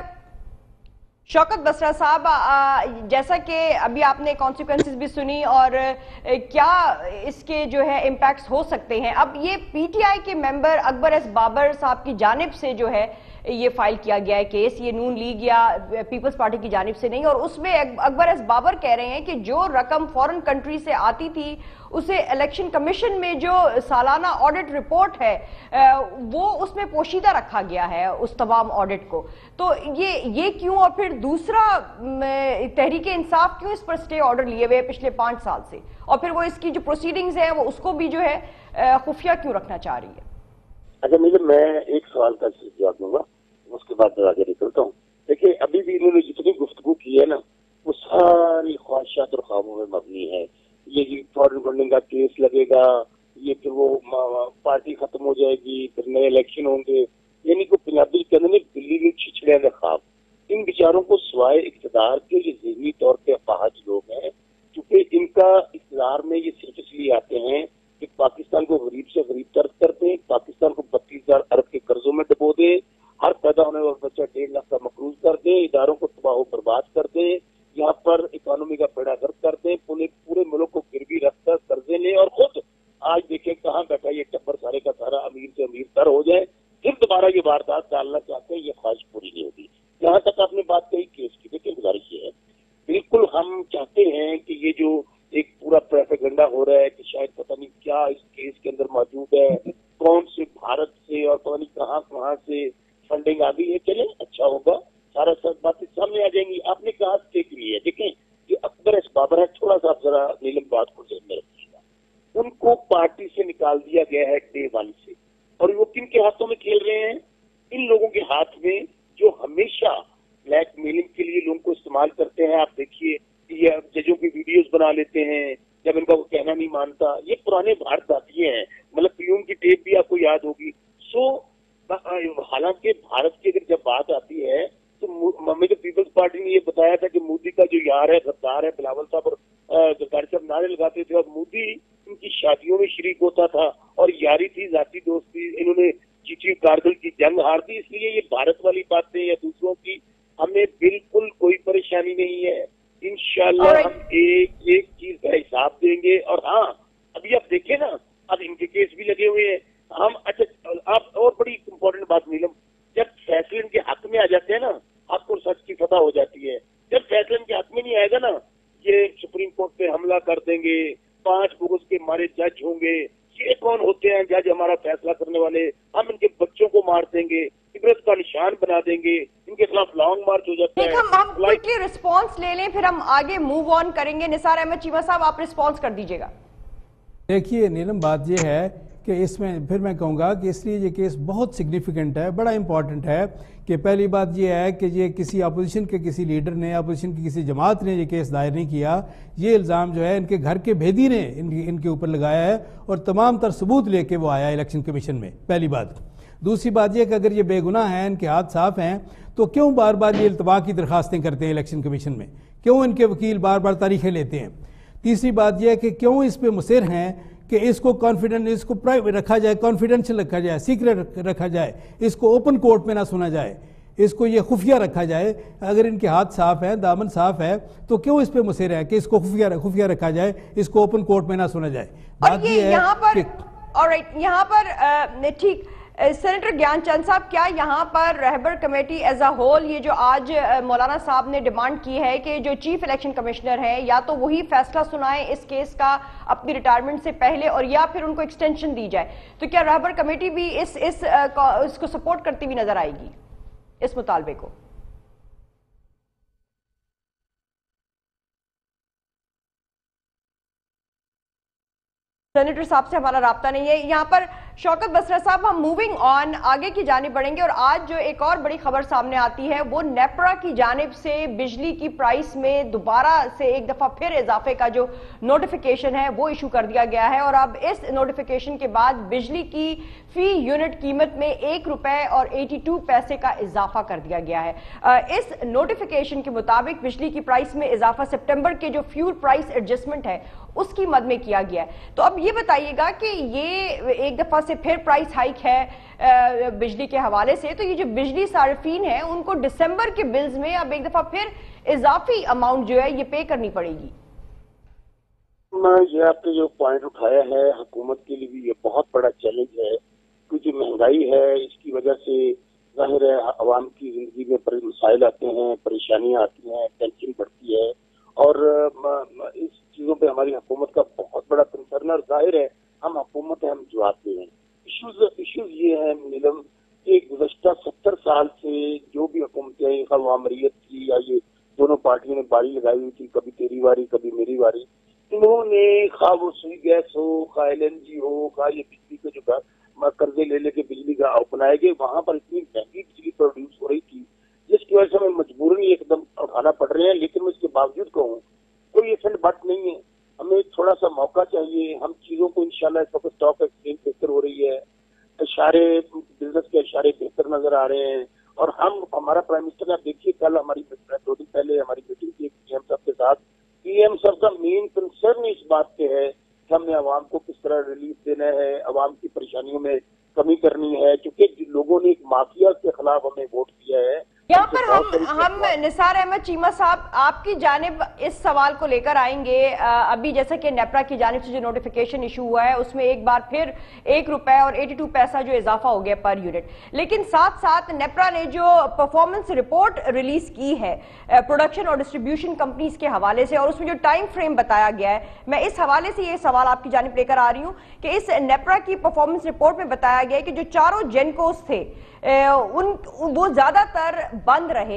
शौकत बसरा साहब, जैसा कि अभी आपने कॉन्सिक्वेंसेस भी सुनी, और क्या इसके जो है इम्पैक्ट्स हो सकते हैं। अब ये पीटीआई के मेंबर अकबर एस बाबर साहब की जानिब से जो है ये फाइल किया गया है केस, ये नून लीग या पीपल्स पार्टी की जानिब से नहीं, और उसमें अकबर एस बाबर कह रहे हैं कि जो रकम फॉरेन कंट्री से आती थी उसे इलेक्शन कमीशन में जो सालाना ऑडिट रिपोर्ट है वो उसमें पोशीदा रखा गया है उस तमाम ऑडिट को। तो ये ये क्यों? और फिर दूसरा, तहरीक इंसाफ क्यों इस पर स्टे ऑर्डर लिए हुए पिछले पांच साल से, और फिर वो इसकी जो प्रोसीडिंग्स है वो उसको भी जो है खुफिया क्यों रखना चाह रही है? अच्छा, मुझे मैं एक सवाल का जवाब दूंगा, उसके बाद आगे निकलता हूँ। देखिए, अभी भी इन्होंने जितनी गुफ्तगू की है ना, वो सारी ख्वाहिशात और ख्वाबों में मबनी है। ये फॉरेन फंडिंग का केस लगेगा, ये फिर वो पार्टी खत्म हो जाएगी, फिर नए इलेक्शन होंगे, यानी कि पंजाबी के अंदर बिल्ली में छिछड़े का ख्वाब। इन बेचारों को सिवाय इक़्तिदार के ये ज़हनी तौर पे अपाहज लोग हैं, क्योंकि इनका इक़्तिदार में ये सिर्फ इसलिए आते हैं कि पाकिस्तान को गरीब से गरीब तर्क कर दें, पाकिस्तान को बत्तीस हजार अरब के कर्जों में डुबो दें, हर पैदा होने वाला बच्चा डेढ़ लाख का मकरूज कर दें, इदारों को तबाह बर्बाद कर दें, यहाँ पर इकोनॉमी का बेड़ा गर्क कर दें, पूरे पूरे मुल्क को गिरवी रखकर कर्जे लें, और खुद आज देखें कहाँ बैठा ये टब्बर सारे का सारा अमीर से अमीर तर हो जाए, फिर दोबारा ये वारदात डालना चाहते हैं। ये ख्वाहिश पूरी नहीं होगी। जहाँ तक आपने बात कही केस की, देखिए गुजारिश ये है, बिल्कुल हम चाहते हैं कि ये जो एक पूरा प्रोपेगेंडा हो रहा है कि शायद पता नहीं क्या इस केस के अंदर मौजूद है, कौन से भारत से और पता नहीं कहाँ कहाँ से फंडिंग आ गई है, चले अच्छा होगा, सारा सब बातें सामने आ जाएंगी। आपने कहा स्टेक लिया, देखें जो अकबर एस बाबर है, थोड़ा सा आप जरा नीलम बात को ध्यान में रखिएगा, उनको पार्टी से निकाल दिया गया है डे वन से, और वो किन के हाथों में खेल रहे हैं? इन लोगों के हाथ में जो हमेशा ब्लैक मेलिंग के लिए लोगों استعمال کرتے ہیں. آپ دیکھیے یہ ججوں کی ویڈیوز بنا لیتے ہیں جب ان کا وہ کہنا نہیں مانتا. یہ پرانے بھارت داتیے ہیں, مطلب پیوم کی ٹیپ بھی آپ کو یاد ہوگی. سو حالانکہ بھارت کی اگر جب بات آتی ہے تو ممی تو پیپلز پارٹی نے یہ بتایا تھا کہ مودی کا جو یار ہے غدار ہے بلاول صاحب اور غداری صاحب نعرے لگاتے تھے, اور مودی ان کی شادیوں میں شریک ہوتا تھا اور یاری تھی, ذاتی دوستی. انہوں نے جیتی کارگل کی جنگ ہار دی. اس لیے یہ بھارت والی باتیں یا دوسروں کی ہمیں بالکل کوئی پریشانی نہیں ہے. انشاءاللہ ہم ایک ایک چیز کا حساب دیں گے. اور ہاں ابھی آپ دیکھیں نا, اب ان کے کیس بھی لگے ہوئے ہیں. ہم اچھا آپ اور بڑی امپورٹنٹ بات نیلم, جب فیصلے ان کے حق میں آ جاتے ہیں نا حق اور سچ کی فتح ہو جاتی ہے. جب فیصلے ان کے حق میں نہیں آئے گا نا, یہ سپریم کورٹ پہ حملہ کر دیں گے, پانچ بغض کے مارے جج ہوں گے. یہ کون ہوتے ہیں جج ہمارا فیصلہ کرنے والے؟ ہم ان کے بچوں کو مار دیں گے, عبرت کا نشان بنا دیں گے, ان کے خلاف لانگ مارچ ہو جاتا ہے. ہم کوئکلی رسپانس لے لیں پھر ہم آگے موو آن کریں گے. نثار احمد چیمہ صاحب آپ رسپانس کر دیجئے گا. دیکھیے نیلم, بات یہ ہے کہ اس میں پھر میں کہوں گا کہ اس لیے یہ کیس بہت سگنیفیکنٹ ہے, بڑا امپورٹنٹ ہے کہ پہلی بات یہ ہے کہ یہ کسی اپوزیشن کے کسی لیڈر نے, اپوزیشن کی کسی جماعت نے یہ کیس دائر نہیں کیا. یہ الزام جو ہے ان کے گھر کے بھیدی نے ان کے اوپر لگایا ہے اور تمام تر ثبوت لے کے وہ آیا الیکشن کمیشن میں, پہلی بات. دوسری بات یہ کہ اگر یہ بے گناہ ہیں, ان کے ہاتھ صاف ہیں, تو کیوں بار بار یہ التوا کی درخواستیں کرتے ہیں الیکشن کمیشن میں؟ کیوں ان کے وکیل بار بار تاریخیں لیتے ہیں؟ تیسری بات یہ ہے کہ کیوں اس پہ مصر ہیں کہ اس کو کانفیڈنٹ اس کو پرائیویٹ رکھا جائے, کانفیڈنشل رکھا جائے, سیکرٹ رکھا جائے, اس کو اوپن کورٹ میں نہ سنا جائے, اس کو یہ خفیہ رکھا جائے. اگر ان کے ہاتھ صاف ہیں, دامن صاف ہے, تو کیوں اس پہ مصر ہے کہ اس کو خفیہ خفیہ رکھا جائے, اس کو اوپن کورٹ میں نہ سنا جائے؟ بات یہ ہے یہاں پر آلرائٹ یہاں پر ٹھیک سینیٹر گیان چند صاحب, کیا یہاں پر رہبر کمیٹی ایز اے ہول یہ جو آج مولانا صاحب نے ڈیمانڈ کی ہے کہ جو چیف الیکشن کمشنر ہیں یا تو وہی فیصلہ سنائیں اس کیس کا اپنی ریٹائرمنٹ سے پہلے اور یا پھر ان کو ایکسٹینشن دی جائے, تو کیا رہبر کمیٹی بھی اس اس اس کو سپورٹ کرتی ہوئی نظر آئے گی اس مطالبے کو؟ سینیٹر صاحب سے ہمارا رابطہ نہیں ہے. یہاں پر شوکت بسرا صاحب, ہم موونگ آن آگے کی جانب بڑھیں گے اور آج جو ایک اور بڑی خبر سامنے آتی ہے وہ نیپرا کی جانب سے بجلی کی پرائس میں دوبارہ سے ایک دفعہ پھر اضافے کا جو نوٹیفیکیشن ہے وہ ایشو کر دیا گیا ہے, اور اب اس نوٹیفیکیشن کے بعد بجلی کی فی یونٹ قیمت میں ایک روپے اور ایٹی ٹو پیسے کا اضافہ کر دیا گیا ہے. اس نوٹیفیکیشن کے مطابق بجلی کی پرائس میں اضافہ سپٹمبر کے جو فیول پرائس ایڈجسٹمنٹ ہے اس کی مد میں کیا گیا ہے. تو اب یہ بتائیے گا کہ یہ ایک دفعہ سے پھر پرائس ہائیک ہے بجلی کے حوالے سے, تو یہ جو بجلی صارفین ہیں ان کو دسمبر کے بلز میں اب ایک دفعہ پھر اضافی اماؤنٹ جو ہے یہ پے کرنی پڑے گی. یہ آپ نے جو پوائنٹ اٹھایا ہے حکومت کے لیے بھی یہ بہت بڑا چیلنج ہے, کیونکہ مہنگائی ہے, اس کی وجہ سے ظاہر ہے عوام کی زندگی میں مسائل آتے ہیں, پریشانیاں آتی ہیں, ٹینشن بڑھتی ہے, اور اس چیزوں پہ ہماری حکومت کا بہت بڑا کنسرن ہے. اور ظاہر ہے ہم حکومت ہیں, ہم جواب دیں گے. ایشوز ایشوز یہ ہے نیلم کہ گزشتہ ستر سال سے جو بھی حکومتیں خواہ عوامریت کی یا یہ دونوں پارٹیوں نے باری لگائی ہوئی تھی, کبھی تیری واری کبھی میری واری, انہوں نے خواہ وہ سوئی گیس ہو, خواہ ایل این جی ہو, خواہ یہ بجلی کے جو قرضے لے لے کے بجلی کا اپنائے گئے, وہاں پر اتنی مہنگی بجلی پروڈیوس ہو رہی تھی جس کی وجہ سے ہمیں مجبوراً ایک دم اٹھانا پڑ رہے ہیں. لیکن میں اس کے باوجود کہوں کوئی ایسنٹ بٹ نہیں ہے, ہمیں تھوڑا سا موقع چاہیے. ہم چیزوں کو انشاءاللہ اس وقت اسٹاک ایکسچینج بہتر ہو رہی ہے, اشارے بزنس کے اشارے بہتر نظر آ رہے ہیں, اور ہم ہمارا پرائم منسٹر نے دیکھیے کل ہماری دو دن پہلے ہماری میٹنگ کی پی ایم صاحب کے ساتھ, پی ایم صاحب کا مین کنسرن اس بات پہ ہے کہ ہم نے عوام کو کس طرح ریلیف دینا ہے, عوام کی پریشانیوں میں کمی کرنی ہے, کیونکہ لوگوں نے ایک مافیا کے خلاف ہمیں ووٹ کیا ہے. یہاں پر ہم ہم نثار احمد چیمہ صاحب آپ کی جانب اس سوال کو لے کر آئیں گے. ابھی جیسا کہ نیپرا کی جانب سے جو نوٹیفیکیشن ایشو ہوا ہے اس میں ایک بار پھر ایک روپے اور ایٹی ٹو پیسہ جو اضافہ ہو گیا پر یونٹ, لیکن ساتھ ساتھ نیپرا نے جو پرفارمنس رپورٹ ریلیز کی ہے پروڈکشن اور ڈسٹریبیوشن کمپنیز کے حوالے سے, اور اس میں جو ٹائم فریم بتایا گیا ہے, میں اس حوالے سے یہ سوال آپ کی جانب لے کر آ رہی ہوں کہ اس نیپرا کی پرفارمنس رپورٹ میں بتایا گیا ہے کہ جو چاروں جینکوز تھے ان وہ زیادہ تر بند رہے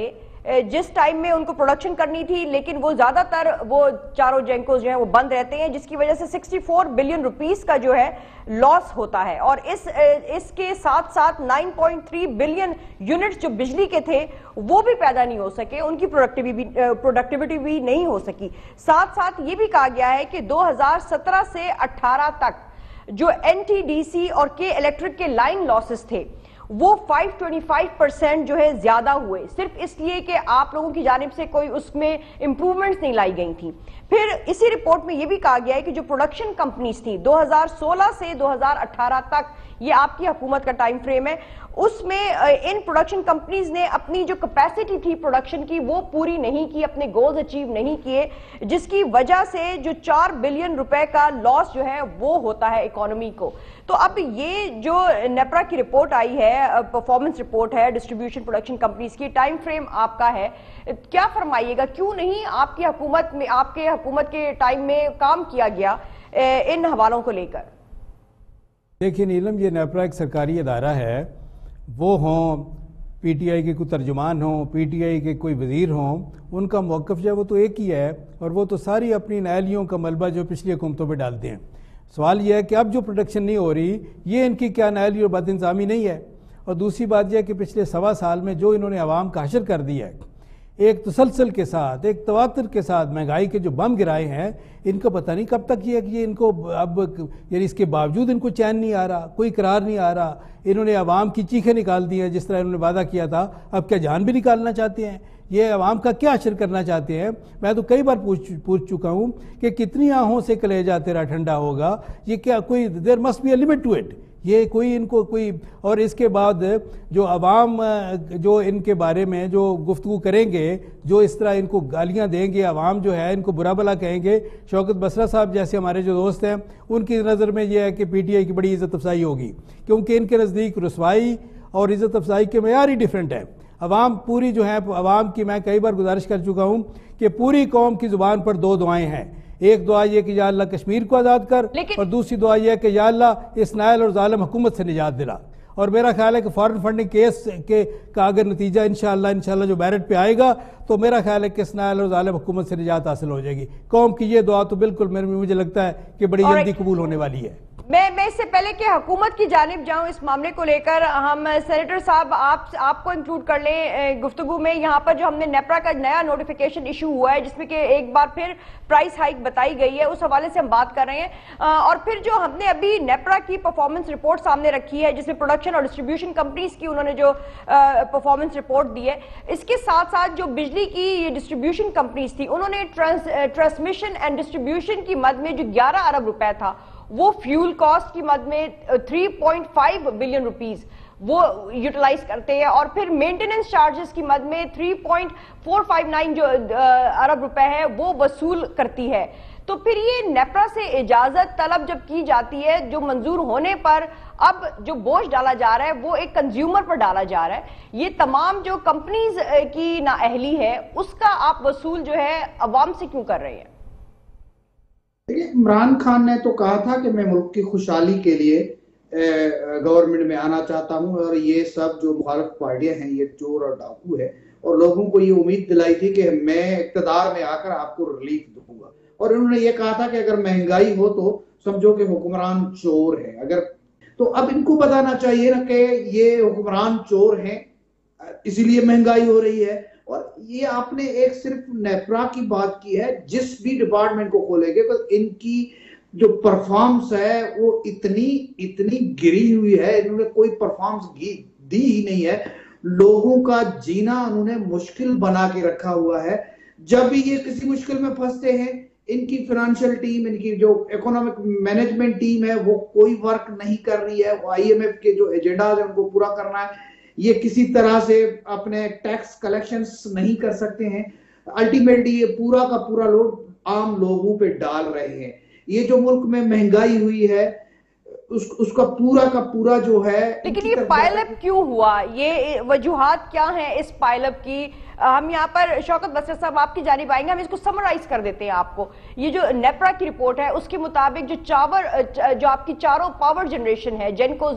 جس ٹائم میں ان کو پروڈکشن کرنی تھی، لیکن وہ زیادہ تر وہ چاروں جینکوز جو ہیں وہ بند رہتے ہیں، جس کی وجہ سے سکسٹی فور بلین روپیز کا جو ہے لاس ہوتا ہے، اور اس اس کے ساتھ ساتھ nine point three billion units جو بجلی کے تھے وہ بھی پیدا نہیں ہو سکے، ان کی پروڈکٹیوٹی بھی نہیں ہو سکی۔ ساتھ ساتھ یہ بھی کہا گیا ہے کہ دو ہزار سترہ سے اٹھارہ تک جو این ٹی ڈی سی اور کے الیکٹرک کے لائن لاسز تھے وہ فائیو ٹوئنٹی فائیو پرسینٹ جو ہے زیادہ ہوئے، صرف اس لیے کہ آپ لوگوں کی جانب سے کوئی اس میں امپروومنٹس نہیں لائی گئی تھیں۔ پھر اسی رپورٹ میں یہ بھی کہا گیا ہے کہ جو پروڈکشن کمپنیز تھیں دو ہزار سولہ سے دو ہزار اٹھارہ تک، یہ آپ کی حکومت کا ٹائم فریم ہے، اس میں ان پروڈکشن کمپنیز نے اپنی جو کیپیسٹی تھی پروڈکشن کی وہ پوری نہیں کی، اپنے گولز اچیو نہیں کیے، جس کی وجہ سے جو چار بلین روپے کا لاس جو ہے وہ ہوتا ہے اکانومی کو۔ تو اب یہ جو نیپرا کی رپورٹ آئی ہے، پرفارمنس رپورٹ ہے ڈسٹریبیوشن پروڈکشن کمپنیز کی، ٹائم فریم آپ کا ہے، کیا فرمائیے گا کیوں نہیں آپ کی حکومت میں آپ کے حکومت کے ٹائم میں کام کیا گیا ان حوالوں کو لے کر؟ دیکھیں نیلم، یہ نیپرا ایک سرکاری ادارہ ہے، وہ ہوں پی ٹی آئی کے کوئی ترجمان ہوں، پی ٹی آئی کے کوئی وزیر ہوں، ان کا موقف جو ہے وہ تو ایک ہی ہے، اور وہ تو ساری اپنی نااہلیوں کا ملبہ جو پچھلی حکومتوں پہ ڈالتے ہیں۔ سوال یہ ہے کہ اب جو پروڈکشن نہیں ہو رہی یہ ان کی کیا نااہلی اور بد انتظامی نہیں ہے؟ اور دوسری بات یہ ہے کہ پچھلے سوا سال میں جو انہوں نے عوام کا حشر کر دیا ہے، ایک تسلسل کے ساتھ، ایک تواتر کے ساتھ مہنگائی کے جو بم گرائے ہیں، ان کا پتہ نہیں کب تک یہ کہ یہ ان کو اب یعنی اس کے باوجود ان کو چین نہیں آ رہا، کوئی قرار نہیں آ رہا، انہوں نے عوام کی چیخیں نکال دی ہیں جس طرح انہوں نے وعدہ کیا تھا، اب کیا جان بھی نکالنا چاہتے ہیں؟ یہ عوام کا کیا حشر کرنا چاہتے ہیں؟ میں تو کئی بار پوچھ پوچھ چکا ہوں کہ کتنی آہوں سے کلیجہ تیرا ٹھنڈا ہوگا، یہ کیا کوئی there must be a limit to it, یہ کوئی ان کو کوئی، اور اس کے بعد جو عوام جو ان کے بارے میں جو گفتگو کریں گے، جو اس طرح ان کو گالیاں دیں گے، عوام جو ہے ان کو برا بھلا کہیں گے، شوکت بسرا صاحب جیسے ہمارے جو دوست ہیں ان کی نظر میں یہ ہے کہ پی ٹی آئی کی بڑی عزت افزائی ہوگی، کیونکہ ان کے نزدیک رسوائی اور عزت افزائی کے معیار ہی ڈیفرنٹ ہے۔ عوام پوری جو ہے عوام کی میں کئی بار گزارش کر چکا ہوں کہ پوری قوم کی زبان پر دو دعائیں ہیں، ایک دعا یہ کہ یا اللہ کشمیر کو آزاد کر، اور دوسری دعا یہ کہ یا اللہ اس نائل اور ظالم حکومت سے نجات دلا۔ اور میرا خیال ہے کہ فارن فنڈنگ کیس کے کا اگر نتیجہ انشاءاللہ انشاءاللہ جو میرٹ پہ آئے گا تو میرا خیال ہے کہ اس نائل اور ظالم حکومت سے نجات حاصل ہو جائے گی۔ قوم کی یہ دعا تو بالکل میرے مجھے لگتا ہے کہ بڑی جلدی قبول ہونے والی ہے۔ میں میں اس سے پہلے کہ حکومت کی جانب جاؤں اس معاملے کو لے کر، ہم سینیٹر صاحب آپ آپ کو انکلوڈ کر لیں گفتگو میں۔ یہاں پر جو ہم نے نیپرا کا نیا نوٹیفیکیشن ایشو ہوا ہے جس میں کہ ایک بار پھر پرائس ہائیک بتائی گئی ہے، اس حوالے سے ہم بات کر رہے ہیں، اور پھر جو ہم نے ابھی نیپرا کی پرفارمنس رپورٹ سامنے رکھی ہے جس میں پروڈکشن اور ڈسٹریبیوشن کمپنیز کی انہوں نے جو پرفارمنس رپورٹ دی ہے، اس کے ساتھ ساتھ جو بجلی کی یہ ڈسٹریبیوشن کمپنیز تھی انہوں نے ٹرانسمیشن اینڈ ڈسٹریبیوشن کی مد میں جو گیارہ ارب روپے تھا وہ فیول کاسٹ کی مد میں three point five billion rupees وہ یوٹیلائز کرتے ہیں، اور پھر مینٹیننس چارجز کی مد میں three point four five nine جو ارب روپے ہے وہ وصول کرتی ہے۔ تو پھر یہ نیپرا سے اجازت طلب جب کی جاتی ہے، جو منظور ہونے پر اب جو بوجھ ڈالا جا رہا ہے وہ ایک کنزیومر پر ڈالا جا رہا ہے، یہ تمام جو کمپنیز کی نااہلی ہے اس کا آپ وصول جو ہے عوام سے کیوں کر رہے ہیں؟ عمران خان نے تو کہا تھا کہ میں ملک کی خوشحالی کے لیے گورنمنٹ میں آنا چاہتا ہوں، اور یہ سب جو مخالف پارٹیاں ہیں یہ چور اور ڈاکو ہے، اور لوگوں کو یہ امید دلائی تھی کہ میں اقتدار میں آ کر آپ کو ریلیف دوں گا، اور انہوں نے یہ کہا تھا کہ اگر مہنگائی ہو تو سمجھو کہ حکمران چور ہے۔ اگر تو اب ان کو بتانا چاہیے نا کہ یہ حکمران چور ہیں اسی لیے مہنگائی ہو رہی ہے۔ اور یہ آپ نے ایک صرف نیپرا کی بات کی ہے، جس بھی ڈپارٹمنٹ کو کھولے گے ان کی جو پرفارمنس ہے وہ اتنی اتنی گری ہوئی ہے، انہوں نے کوئی پرفارمنس دی ہی نہیں ہے، لوگوں کا جینا انہوں نے مشکل بنا کے رکھا ہوا ہے۔ جب بھی یہ کسی مشکل میں پھنستے ہیں ان کی فائنینشیل ٹیم، ان کی جو اکنامک مینجمنٹ ٹیم ہے وہ کوئی ورک نہیں کر رہی ہے، وہ آئی ایم ایف کے جو ایجنڈاز ہیں ان کو پورا کرنا ہے، یہ کسی طرح سے اپنے ٹیکس کلیکشنز نہیں کر سکتے ہیں، الٹیمیٹلی یہ پورا کا پورا لوڈ عام لوگوں پہ ڈال رہے ہیں۔ یہ جو ملک میں مہنگائی ہوئی ہے اس, اس کا پورا کا پورا جو ہے، لیکن یہ پائل اپ کیوں ہوا، یہ وجوہات کیا ہیں اس پائل اپ کی؟ ہم یہاں پر شوکت بسرا صاحب آپ کی جانب آئیں گے، ہم اس کو سمرائز کر دیتے ہیں آپ کو۔ یہ جو نیپرا کی رپورٹ ہے اس کے مطابق جو چاور جو آپ کی چاروں پاور جنریشن ہے جینکوز ہیں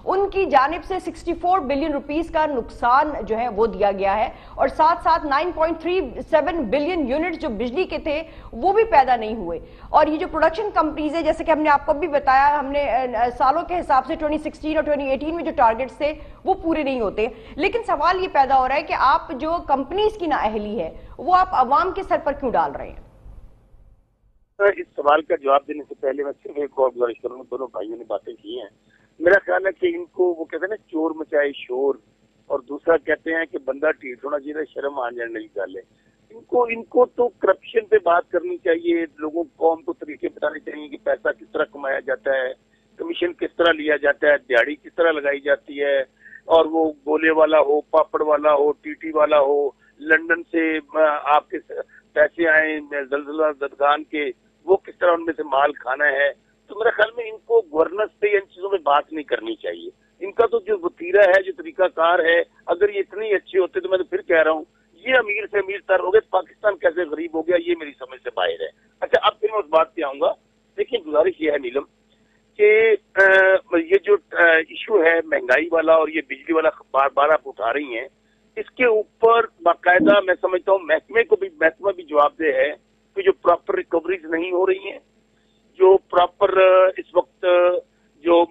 ان کی جانب سے سکسٹی فور بلین روپیز کا نقصان جو ہے وہ دیا گیا ہے، اور ساتھ ساتھ nine point three seven billion unit جو بجلی کے تھے وہ بھی پیدا نہیں ہوئے۔ اور یہ جو پروڈکشن کمپنیز ہے، جیسے کہ ہم نے آپ کو بھی بتایا، ہم نے سالوں کے حساب سے ٹوئنٹی سکسٹین اور ٹوئنٹی ایٹین میں جو ٹارگٹس تھے وہ پورے نہیں ہوتے، لیکن سوال یہ پیدا ہو رہا ہے کہ آپ جو کمپنیز کی نااہلی ہے وہ آپ عوام کے سر پر کیوں ڈال رہے ہیں؟ اس سوال کا جواب دینے سے پہلے میں صرف ایک اور گزارش کروں گا، دونوں بھائیوں نے باتیں کی ہیں، میرا خیال ہے کہ ان کو وہ کہتے ہیں نا چور مچائے شور، اور دوسرا کہتے ہیں کہ بندہ ٹھیک ہونا چاہیے، شرم آ جانے والی گل ہے۔ ان کو ان کو تو کرپشن پہ بات کرنی چاہیے، لوگوں قوم کو طریقے بتانے چاہیے کہ پیسہ کس طرح کمایا جاتا ہے، کمیشن کس طرح لیا جاتا ہے، دیہڑی کس طرح لگائی جاتی ہے، اور وہ گولے والا ہو، پاپڑ والا ہو، ٹیٹی والا ہو، لندن سے آپ کے پیسے آئے زلزلہ زدگان کے، وہ کس طرح ان میں سے مال کھانا ہے۔ تو میرے خیال میں ان کو گورننس پہ ان چیزوں میں بات نہیں کرنی چاہیے۔ ان کا تو جو وتیرہ ہے، جو طریقہ کار ہے، اگر یہ اتنے اچھے ہوتے تو میں تو پھر کہہ رہا ہوں یہ امیر سے امیر تر ہو گئے، پاکستان کیسے غریب ہو گیا یہ میری سمجھ سے باہر ہے۔ اچھا اب پھر میں اس بات پہ آؤں گا۔ دیکھیں گزارش یہ ہے نیلم کہ یہ جو ایشو ہے مہنگائی والا اور یہ بجلی والا بار بار آپ اٹھا رہی ہیں، اس کے اوپر باقاعدہ میں سمجھتا ہوں محکمے کو بھی محکمہ بھی جواب دہ ہے کہ جو پراپر ریکوریز نہیں ہو رہی ہیں، جو پراپر اس وقت جو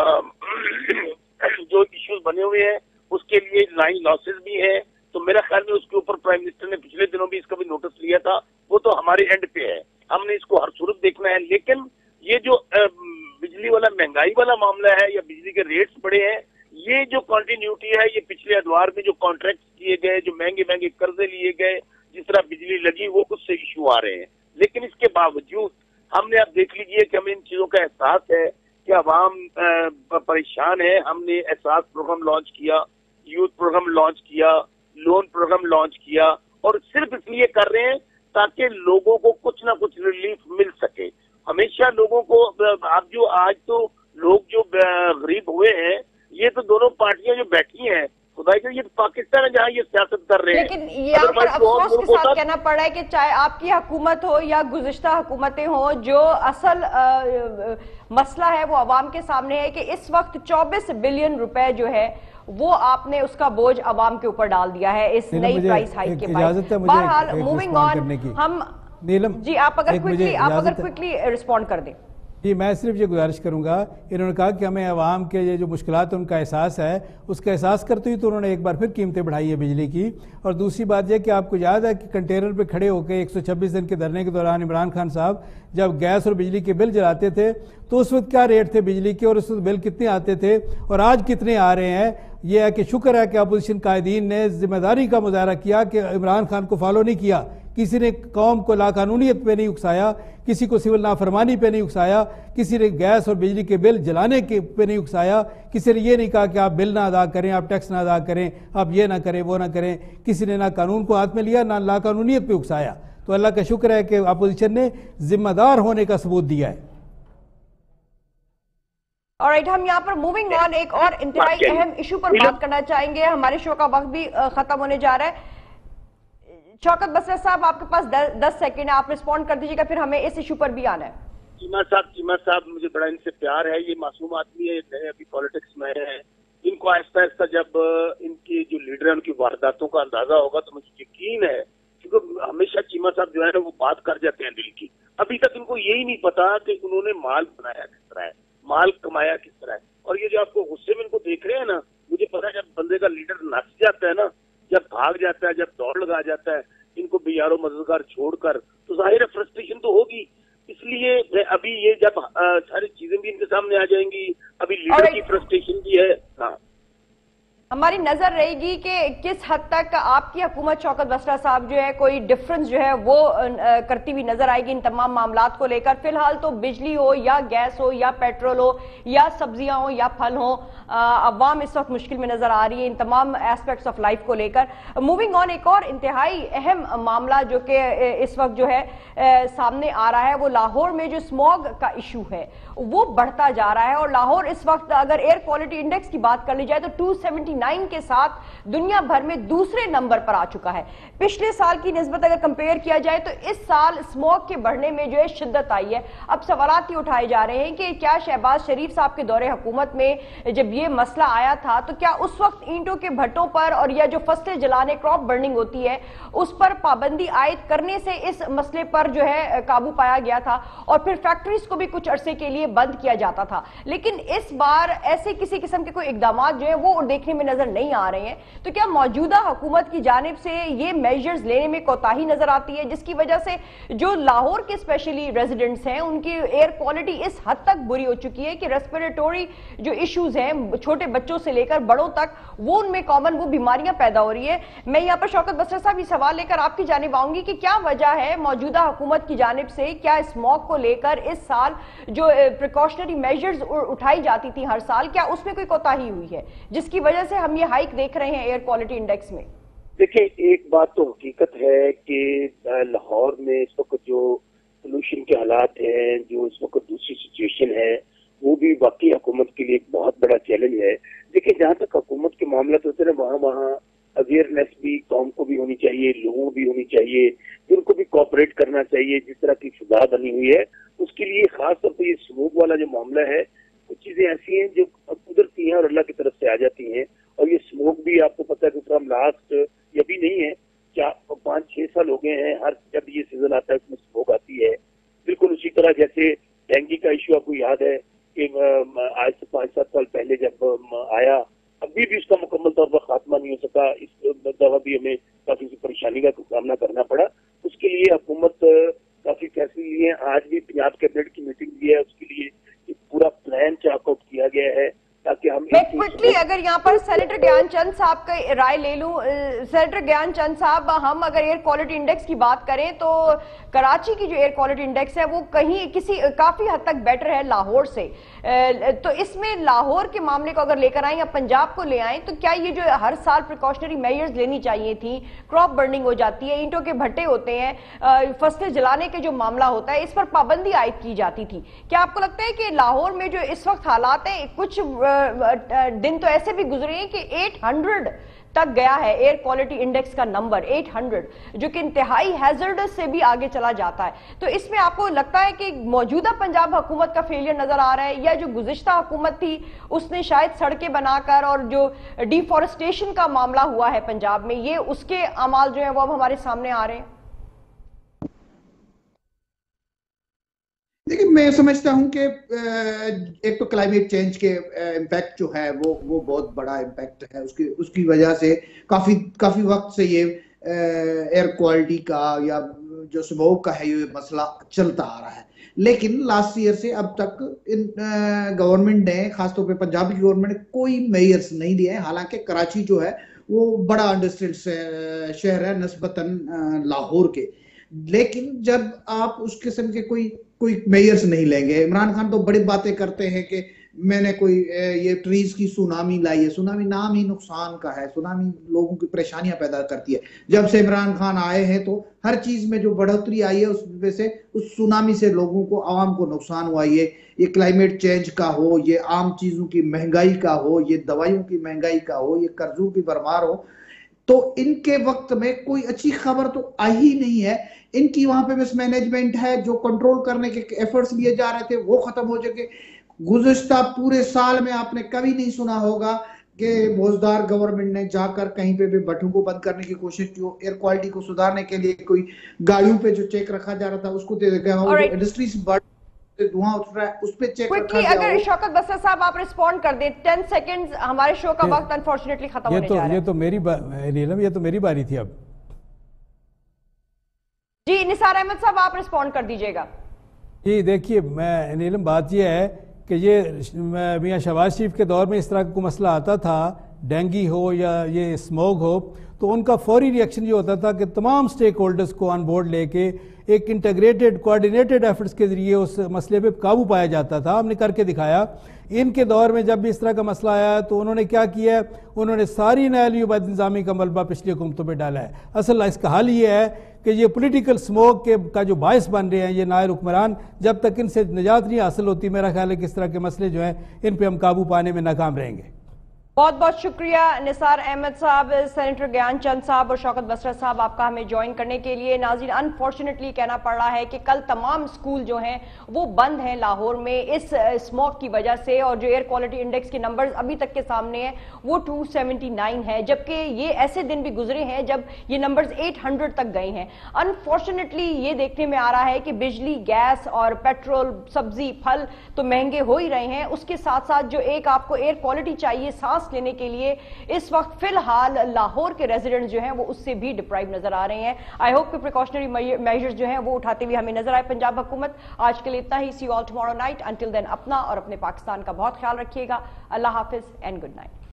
جو ایشوز بنے ہوئے ہیں اس کے لیے لائن لاسز بھی ہیں، تو میرا خیال میں اس کے اوپر پرائم منسٹر نے پچھلے دنوں بھی اس کا بھی نوٹس لیا تھا، وہ تو ہمارے اینڈ پہ ہے، ہم نے اس کو ہر صورت دیکھنا ہے۔ لیکن یہ جو بجلی والا مہنگائی والا معاملہ ہے یا بجلی کے ریٹس بڑے ہیں، یہ جو کنٹینیوٹی ہے، یہ پچھلے ادوار میں جو کانٹریکٹ کیے گئے، جو مہنگے مہنگے قرضے لیے گئے، جس طرح بجلی لگی، وہ اس سے ایشو آ رہے ہیں۔ لیکن اس کے باوجود ہم نے اب دیکھ لیجئے کہ ہمیں ان چیزوں کا احساس ہے کہ عوام پریشان ہے۔ ہم نے احساس پروگرام لانچ کیا، یوتھ پروگرام لانچ کیا، لون پروگرام لانچ کیا، اور صرف اس لیے کر رہے ہیں تاکہ لوگوں کو کچھ نہ کچھ ریلیف مل سکے۔ ہمیشہ لوگوں کو اب جو آج تو لوگ جو غریب ہوئے ہیں، یہ تو دونوں پارٹیاں جو بیٹھی ہیں، خدا کہ یہ پاکستان ہے جہاں یہ سیاست کر رہے ہیں۔ لیکن یہاں پر افسوس کے ساتھ کہنا پڑا ہے کہ چاہے آپ کی حکومت ہو یا گزشتہ حکومتیں ہوں، جو اصل مسئلہ ہے وہ عوام کے سامنے ہے کہ اس وقت چوبیس بلین روپے جو ہے وہ آپ نے اس کا بوجھ عوام کے اوپر ڈال دیا ہے اس نئی پرائس ہائیک کے بعد۔ بہرحال موونگ آن، ہم جی آپ اگر کوئکلی آپ اگر کوئکلی رسپونڈ کر دیں۔ جی میں صرف یہ گزارش کروں گا، انہوں نے کہا کہ ہمیں عوام کے یہ جو مشکلات ان کا احساس ہے، اس کا احساس کرتے ہوئے تو انہوں نے ایک بار پھر قیمتیں بڑھائی ہے بجلی کی۔ اور دوسری بات یہ کہ آپ کو یاد ہے کہ کنٹینر پہ کھڑے ہو کے ایک سو چھبیس دن کے دھرنے کے دوران عمران خان صاحب جب گیس اور بجلی کے بل جلاتے تھے تو اس وقت کیا ریٹ تھے بجلی کے اور اس وقت بل کتنے آتے تھے اور آج کتنے آ رہے ہیں؟ یہ ہے کہ شکر ہے کہ اپوزیشن قائدین نے ذمہ داری کا مظاہرہ کیا کہ عمران خان کو فالو نہیں کیا، کسی نے قوم کو لاقانونیت پہ نہیں اکسایا، کسی کو سول نافرمانی پہ نہیں اکسایا، کسی نے گیس اور بجلی کے بل جلانے کے پہ نہیں اکسایا، کسی نے یہ نہیں کہا کہ آپ بل نہ ادا کریں، آپ ٹیکس نہ ادا کریں، آپ یہ نہ کریں وہ نہ کریں، کسی نے نہ قانون کو ہاتھ میں لیا نہ لاقانونیت پہ اکسایا۔ تو اللہ کا شکر ہے کہ اپوزیشن نے ذمہ دار ہونے کا ثبوت دیا ہے۔ آلرائٹ، ہم یہاں پر موونگ آن ایک اور انتہائی اہم ایشو پر بات کرنا چاہیں گے، ہمارے شو کا وقت بھی ختم ہونے جا رہا ہے۔ شوکت بصرہ صاحب آپ کے پاس دس سیکنڈ ہے، آپ رسپونڈ کر دیجیے گا، پھر ہمیں اس ایشو پر بھی آنا ہے۔ چیمہ صاحب چیمہ صاحب مجھے بڑا ان سے پیار ہے، یہ معصوم آدمی ہے، ابھی پالیٹکس میں ہے، ان کو آہستہ آہستہ جب ان کی جو لیڈر ہیں ان کی وارداتوں کا اندازہ ہوگا تو مجھے یقین ہے، کیونکہ ہمیشہ چیمہ صاحب جو ہے نا وہ بات کر جاتے ہیں دل کی، ابھی تک ان کو یہی نہیں پتا کہ انہوں نے مال بنایا کس طرح ہے، مال کمایا کس طرح ہے۔ اور یہ جو آپ کو غصے میں ان کو دیکھ رہے ہیں نا، مجھے پتا ہے جب بندے کا لیڈر نس جاتا ہے نا، جب بھاگ جاتا ہے، جب دوڑ لگا جاتا ہے ان کو بیار و مددگار چھوڑ کر، تو ظاہر ہے فرسٹریشن تو ہوگی۔ اس لیے ابھی یہ جب ساری چیزیں بھی ان کے سامنے آ جائیں گی، ابھی لیڈر کی فرسٹریشن بھی ہے۔ ہاں ہماری نظر رہے گی کہ کس حد تک آپ کی حکومت شوکت بصرہ صاحب جو ہے کوئی ڈیفرنس جو ہے وہ کرتی ہوئی نظر آئے گی ان تمام معاملات کو لے کر۔ فی الحال تو بجلی ہو یا گیس ہو یا پیٹرول ہو یا سبزیاں ہو یا پھل ہوں، عوام اس وقت مشکل میں نظر آ رہی ہے ان تمام ایسپیکٹس آف لائف کو لے کر۔ موونگ آن، ایک اور انتہائی اہم معاملہ جو کہ اس وقت جو ہے سامنے آ رہا ہے وہ لاہور میں جو اسموگ کا ایشو ہے وہ بڑھتا جا رہا ہے، اور لاہور اس وقت اگر ایئر کوالٹی انڈیکس کی بات کر لی جائے تو ٹو سیونٹی نائن کے ساتھ دنیا بھر میں دوسرے نمبر پر آ چکا ہے. پچھلے سال کی نسبت اگر کمپیئر کیا جائے تو اس سال اسموگ کے بڑھنے میں جو ہے شدت آئی ہے. اب سوالات یہ اٹھائے جا رہے ہیں کہ کیا شہباز شریف صاحب کے دور حکومت میں جب یہ مسئلہ آیا تھا تو کیا اس وقت اینٹوں کے بھٹوں پر اور یا جو فصلیں جلانے کراپ برننگ ہوتی ہے اس پر پابندی عائد کرنے سے اس مسئلے پر جو ہے قابو پایا گیا تھا اور پھر فیکٹریز کو بھی کچھ عرصے کے لیے بند کیا جاتا تھا. لیکن اس بار ایسے کسی قسم کے کوئی اقدامات جو ہیں وہ دیکھنے میں نظر نہیں آ رہے ہیں. تو کیا موجودہ حکومت کی جانب سے یہ میجرز لینے میں کوتاہی نظر آتی ہے جس کی وجہ سے جو لاہور کے اسپیشلی ریزیڈنٹس ہیں ان کی ایئر کوالٹی اس حد تک بری ہو چکی ہے کہ ریسپیریٹوری جو ایشوز ہیں چھوٹے بچوں سے لے کر بڑوں تک وہ ان میں کامن وہ بیماریاں پیدا ہو رہی ہے. میں یہاں پر شوکت بسر صاحب یہ سوال لے کر آپ کی جانب آؤں گی کہ کیا وجہ ہے موجودہ حکومت کی جانب سے کیا اسموگ کو لے کر اس سال جو پریکاشنری میجرز اٹھائی جاتی تھی ہر سال کیا اس میں کوئی کوتاہی ہوئی ہے جس کی وجہ سے ہم یہ ہائیک دیکھ رہے ہیں ایئر کوالٹی انڈیکس میں؟ دیکھیں ایک بات تو حقیقت ہے کہ لاہور میں اس وقت جو پولوشن کے حالات ہیں جو اس وقت دوسری سچویشن ہے وہ بھی واقعی حکومت کے لیے ایک بہت بڑا چیلنج ہے. دیکھیں جہاں تک حکومت کے معاملات ہوتے ہیں وہاں وہاں اویئرنیس بھی قوم کو بھی ہونی چاہیے, لوگوں کو بھی ہونی چاہیے, ان کو بھی کوآپریٹ کرنا چاہیے. جس طرح کی فضا بنی ہوئی ہے اس کے لیے خاص طور پر یہ اسموگ والا جو معاملہ ہے کچھ چیزیں ایسی ہیں جو قدرتی ہیں اور اللہ کی طرف سے آ جاتی ہیں. اور یہ اسموگ بھی آپ کو پتہ ہے کہ ہم لاسٹ یہ بھی نہیں ہے کیا پانچ چھ سال ہو گئے ہیں ہر جب یہ سیزن آتا ہے اس میں اسموگ آتی ہے. بالکل اسی طرح جیسے ڈینگی کا ایشو آپ کو یاد ہے کہ آج سے پانچ سات سال پہلے جب آیا ابھی بھی اس کا مکمل طور پر خاتمہ نہیں ہو سکا. اس دفعہ بھی ہمیں کافی سامنے کا سامنا کرنا پڑا. اس کے لیے حکومت کافی فیصلے لیے ہیں. آج بھی پنجاب کیبنٹ کی میٹنگ بھی ہے, اس کے لیے ایک پورا پلان چاک آؤٹ کیا گیا ہے تاکہ ہم میں کوئکلی اگر یہاں پر سینیٹر گیان چند صاحب کا رائے لے لوں. سینیٹر گیان چند صاحب, ہم اگر ایئر کوالٹی انڈیکس کی بات کریں تو کراچی کی جو ایئر کوالٹی انڈیکس ہے وہ کہیں کسی کافی حد تک بیٹر ہے لاہور سے. تو اس میں لاہور کے معاملے کو اگر لے کر آئیں یا پنجاب کو لے آئیں تو کیا یہ جو ہر سال پریکاشنری میجرز لینی چاہیے تھی, کراپ برننگ ہو جاتی ہے, اینٹوں کے بھٹے ہوتے ہیں, فصلیں جلانے کے جو معاملہ ہوتا ہے اس پر پابندی عائد کی جاتی تھی, کیا آپ کو لگتا ہے کہ لاہور میں جو اس وقت حالات ہیں کچھ دن تو ایسے بھی گزرے ہیں کہ ایٹ ہنڈریڈ تک گیا ہے ایئر کوالٹی انڈیکس کا نمبر ایٹ ہنڈریڈ جو کہ انتہائی ہیزرڈس سے بھی آگے چلا جاتا ہے. تو اس میں آپ کو لگتا ہے کہ موجودہ پنجاب حکومت کا فیلئر نظر آ رہا ہے یا جو گزشتہ حکومت تھی اس نے شاید سڑکیں بنا کر اور جو ڈیفورسٹیشن کا معاملہ ہوا ہے پنجاب میں یہ اس کے اعمال جو ہیں وہ اب ہمارے سامنے آ رہے ہیں؟ دیکھیں میں سمجھتا ہوں کہ ایک تو کلائمیٹ چینج کے امپیکٹ جو ہے وہ وہ بہت بڑا امپیکٹ ہے. اس کی اس کی وجہ سے کافی کافی وقت سے یہ ایئر کوالٹی کا یا جو اسموگ کا ہے یہ مسئلہ چلتا آ رہا ہے. لیکن لاسٹ ایئر سے اب تک گورنمنٹ نے خاص طور پہ پنجاب کی گورنمنٹ نے کوئی میئرز نہیں دیے ہیں. حالانکہ کراچی جو ہے وہ بڑا انڈسٹریل شہر ہے نسبتاً لاہور کے, لیکن جب آپ اس قسم کے کوئی کوئی میئرز نہیں لیں گے. عمران خان تو بڑی باتیں کرتے ہیں کہ میں نے کوئی یہ ٹریز کی سونامی لائی ہے. سونامی نام ہی نقصان کا ہے, سونامی لوگوں کی پریشانیاں پیدا کرتی ہے. جب سے عمران خان آئے ہیں تو ہر چیز میں جو بڑھوتری آئی ہے اس وجہ سے اس سونامی سے لوگوں کو عوام کو نقصان ہوا. یہ یہ کلائمیٹ چینج کا ہو, یہ عام چیزوں کی مہنگائی کا ہو, یہ دوائیوں کی مہنگائی کا ہو, یہ قرضوں کی بھرمار ہو, تو ان کے وقت میں کوئی اچھی خبر تو آئی ہی نہیں ہے. ان کی وہاں پہ مس مینجمنٹ ہے, جو کنٹرول کرنے کے ایفرٹس لیے جا رہے تھے وہ ختم ہو چکے. گزشتہ پورے سال میں آپ نے کبھی نہیں سنا ہوگا کہ بھوزدار گورنمنٹ نے جا کر کہیں پہ بھی بٹھوں کو بند کرنے کی کوشش کی. ایئر کوالٹی کو سدھارنے کے لیے کوئی گاڑیوں پہ جو چیک رکھا جا رہا تھا اس کو دے گیا ہو, انڈسٹری سے بڑھ دھواں اٹھ رہا ہے اس پہ چیک رکھا گیا ہو. اگر شوکت بسر صاحب آپ ریسپونڈ کر دیں, ٹین سیکنڈز ہمارے شو کا وقت انفارچونیٹلی ختم ہونے جا رہا ہے. یہ تو میری نیلم یہ تو میری باری تھی. اب جی نثار احمد صاحب آپ ریسپونڈ کر دیجئے گا. جی دیکھیے میں نیلم بات یہ ہے کہ یہ میاں شہباز شریف کے دور میں اس طرح کا مسئلہ آتا تھا, ڈینگی ہو یا یہ اسموگ ہو, تو ان کا فوری ریئیکشن یہ ہوتا تھا کہ تمام سٹیک ہولڈرز کو آن بورڈ لے کے ایک انٹیگریٹڈ کوارڈینیٹڈ ایفرٹس کے ذریعے اس مسئلے پہ قابو پایا جاتا تھا. ہم نے کر کے دکھایا. ان کے دور میں جب بھی اس طرح کا مسئلہ آیا تو انہوں نے کیا کیا ہے, انہوں نے ساری نااہلی و بد انتظامی کا ملبہ پچھلی حکومتوں پہ ڈالا ہے. اصل اس کا حل یہ ہے کہ یہ پولیٹیکل سموگ کے کا جو باعث بن رہے ہیں یہ نائب حکمران, جب تک ان سے نجات نہیں حاصل ہوتی میرا خیال ہے کہ اس طرح کے مسئلے جو ہیں ان پہ ہم قابو پانے میں ناکام رہیں گے. بہت بہت شکریہ نثار احمد صاحب، سینیٹر گیان چند صاحب اور شوکت بسرا صاحب آپ کا ہمیں جوائن کرنے کے لیے۔ ناظرین، انفارچونیٹلی کہنا پڑ رہا ہے کہ کل تمام سکول جو ہیں وہ بند ہیں لاہور میں اس اسموک کی وجہ سے، اور جو ایئر کوالٹی انڈیکس کے نمبرز ابھی تک کے سامنے ہیں وہ دو سو ستہتر ہے، جبکہ یہ ایسے دن بھی گزرے ہیں جب یہ نمبرز آٹھ سو تک گئے ہیں۔ انفارچونیٹلی یہ دیکھنے میں آ رہا ہے کہ بجلی، گیس اور پیٹرول، سبزی، پھل تو مہنگے ہو ہی رہے ہیں، اس کے ساتھ ساتھ جو ایک آپ کو ایئر کوالٹی چاہیے سانس لینے کے لیے، اس وقت فی الحال لاہور کے ریزیڈنٹ جو ہیں وہ اس سے بھی ڈپرائیو نظر آ رہے ہیں۔ آئی ہوپ کہ پریکاشنری میجرز جو ہیں وہ اٹھاتے ہوئے ہمیں نظر آئے پنجاب حکومت۔ آج کے لیے اتنا ہی، see you all tomorrow night, until then اپنا اور اپنے پاکستان کا بہت خیال رکھیے گا۔ اللہ حافظ اینڈ گڈ نائٹ۔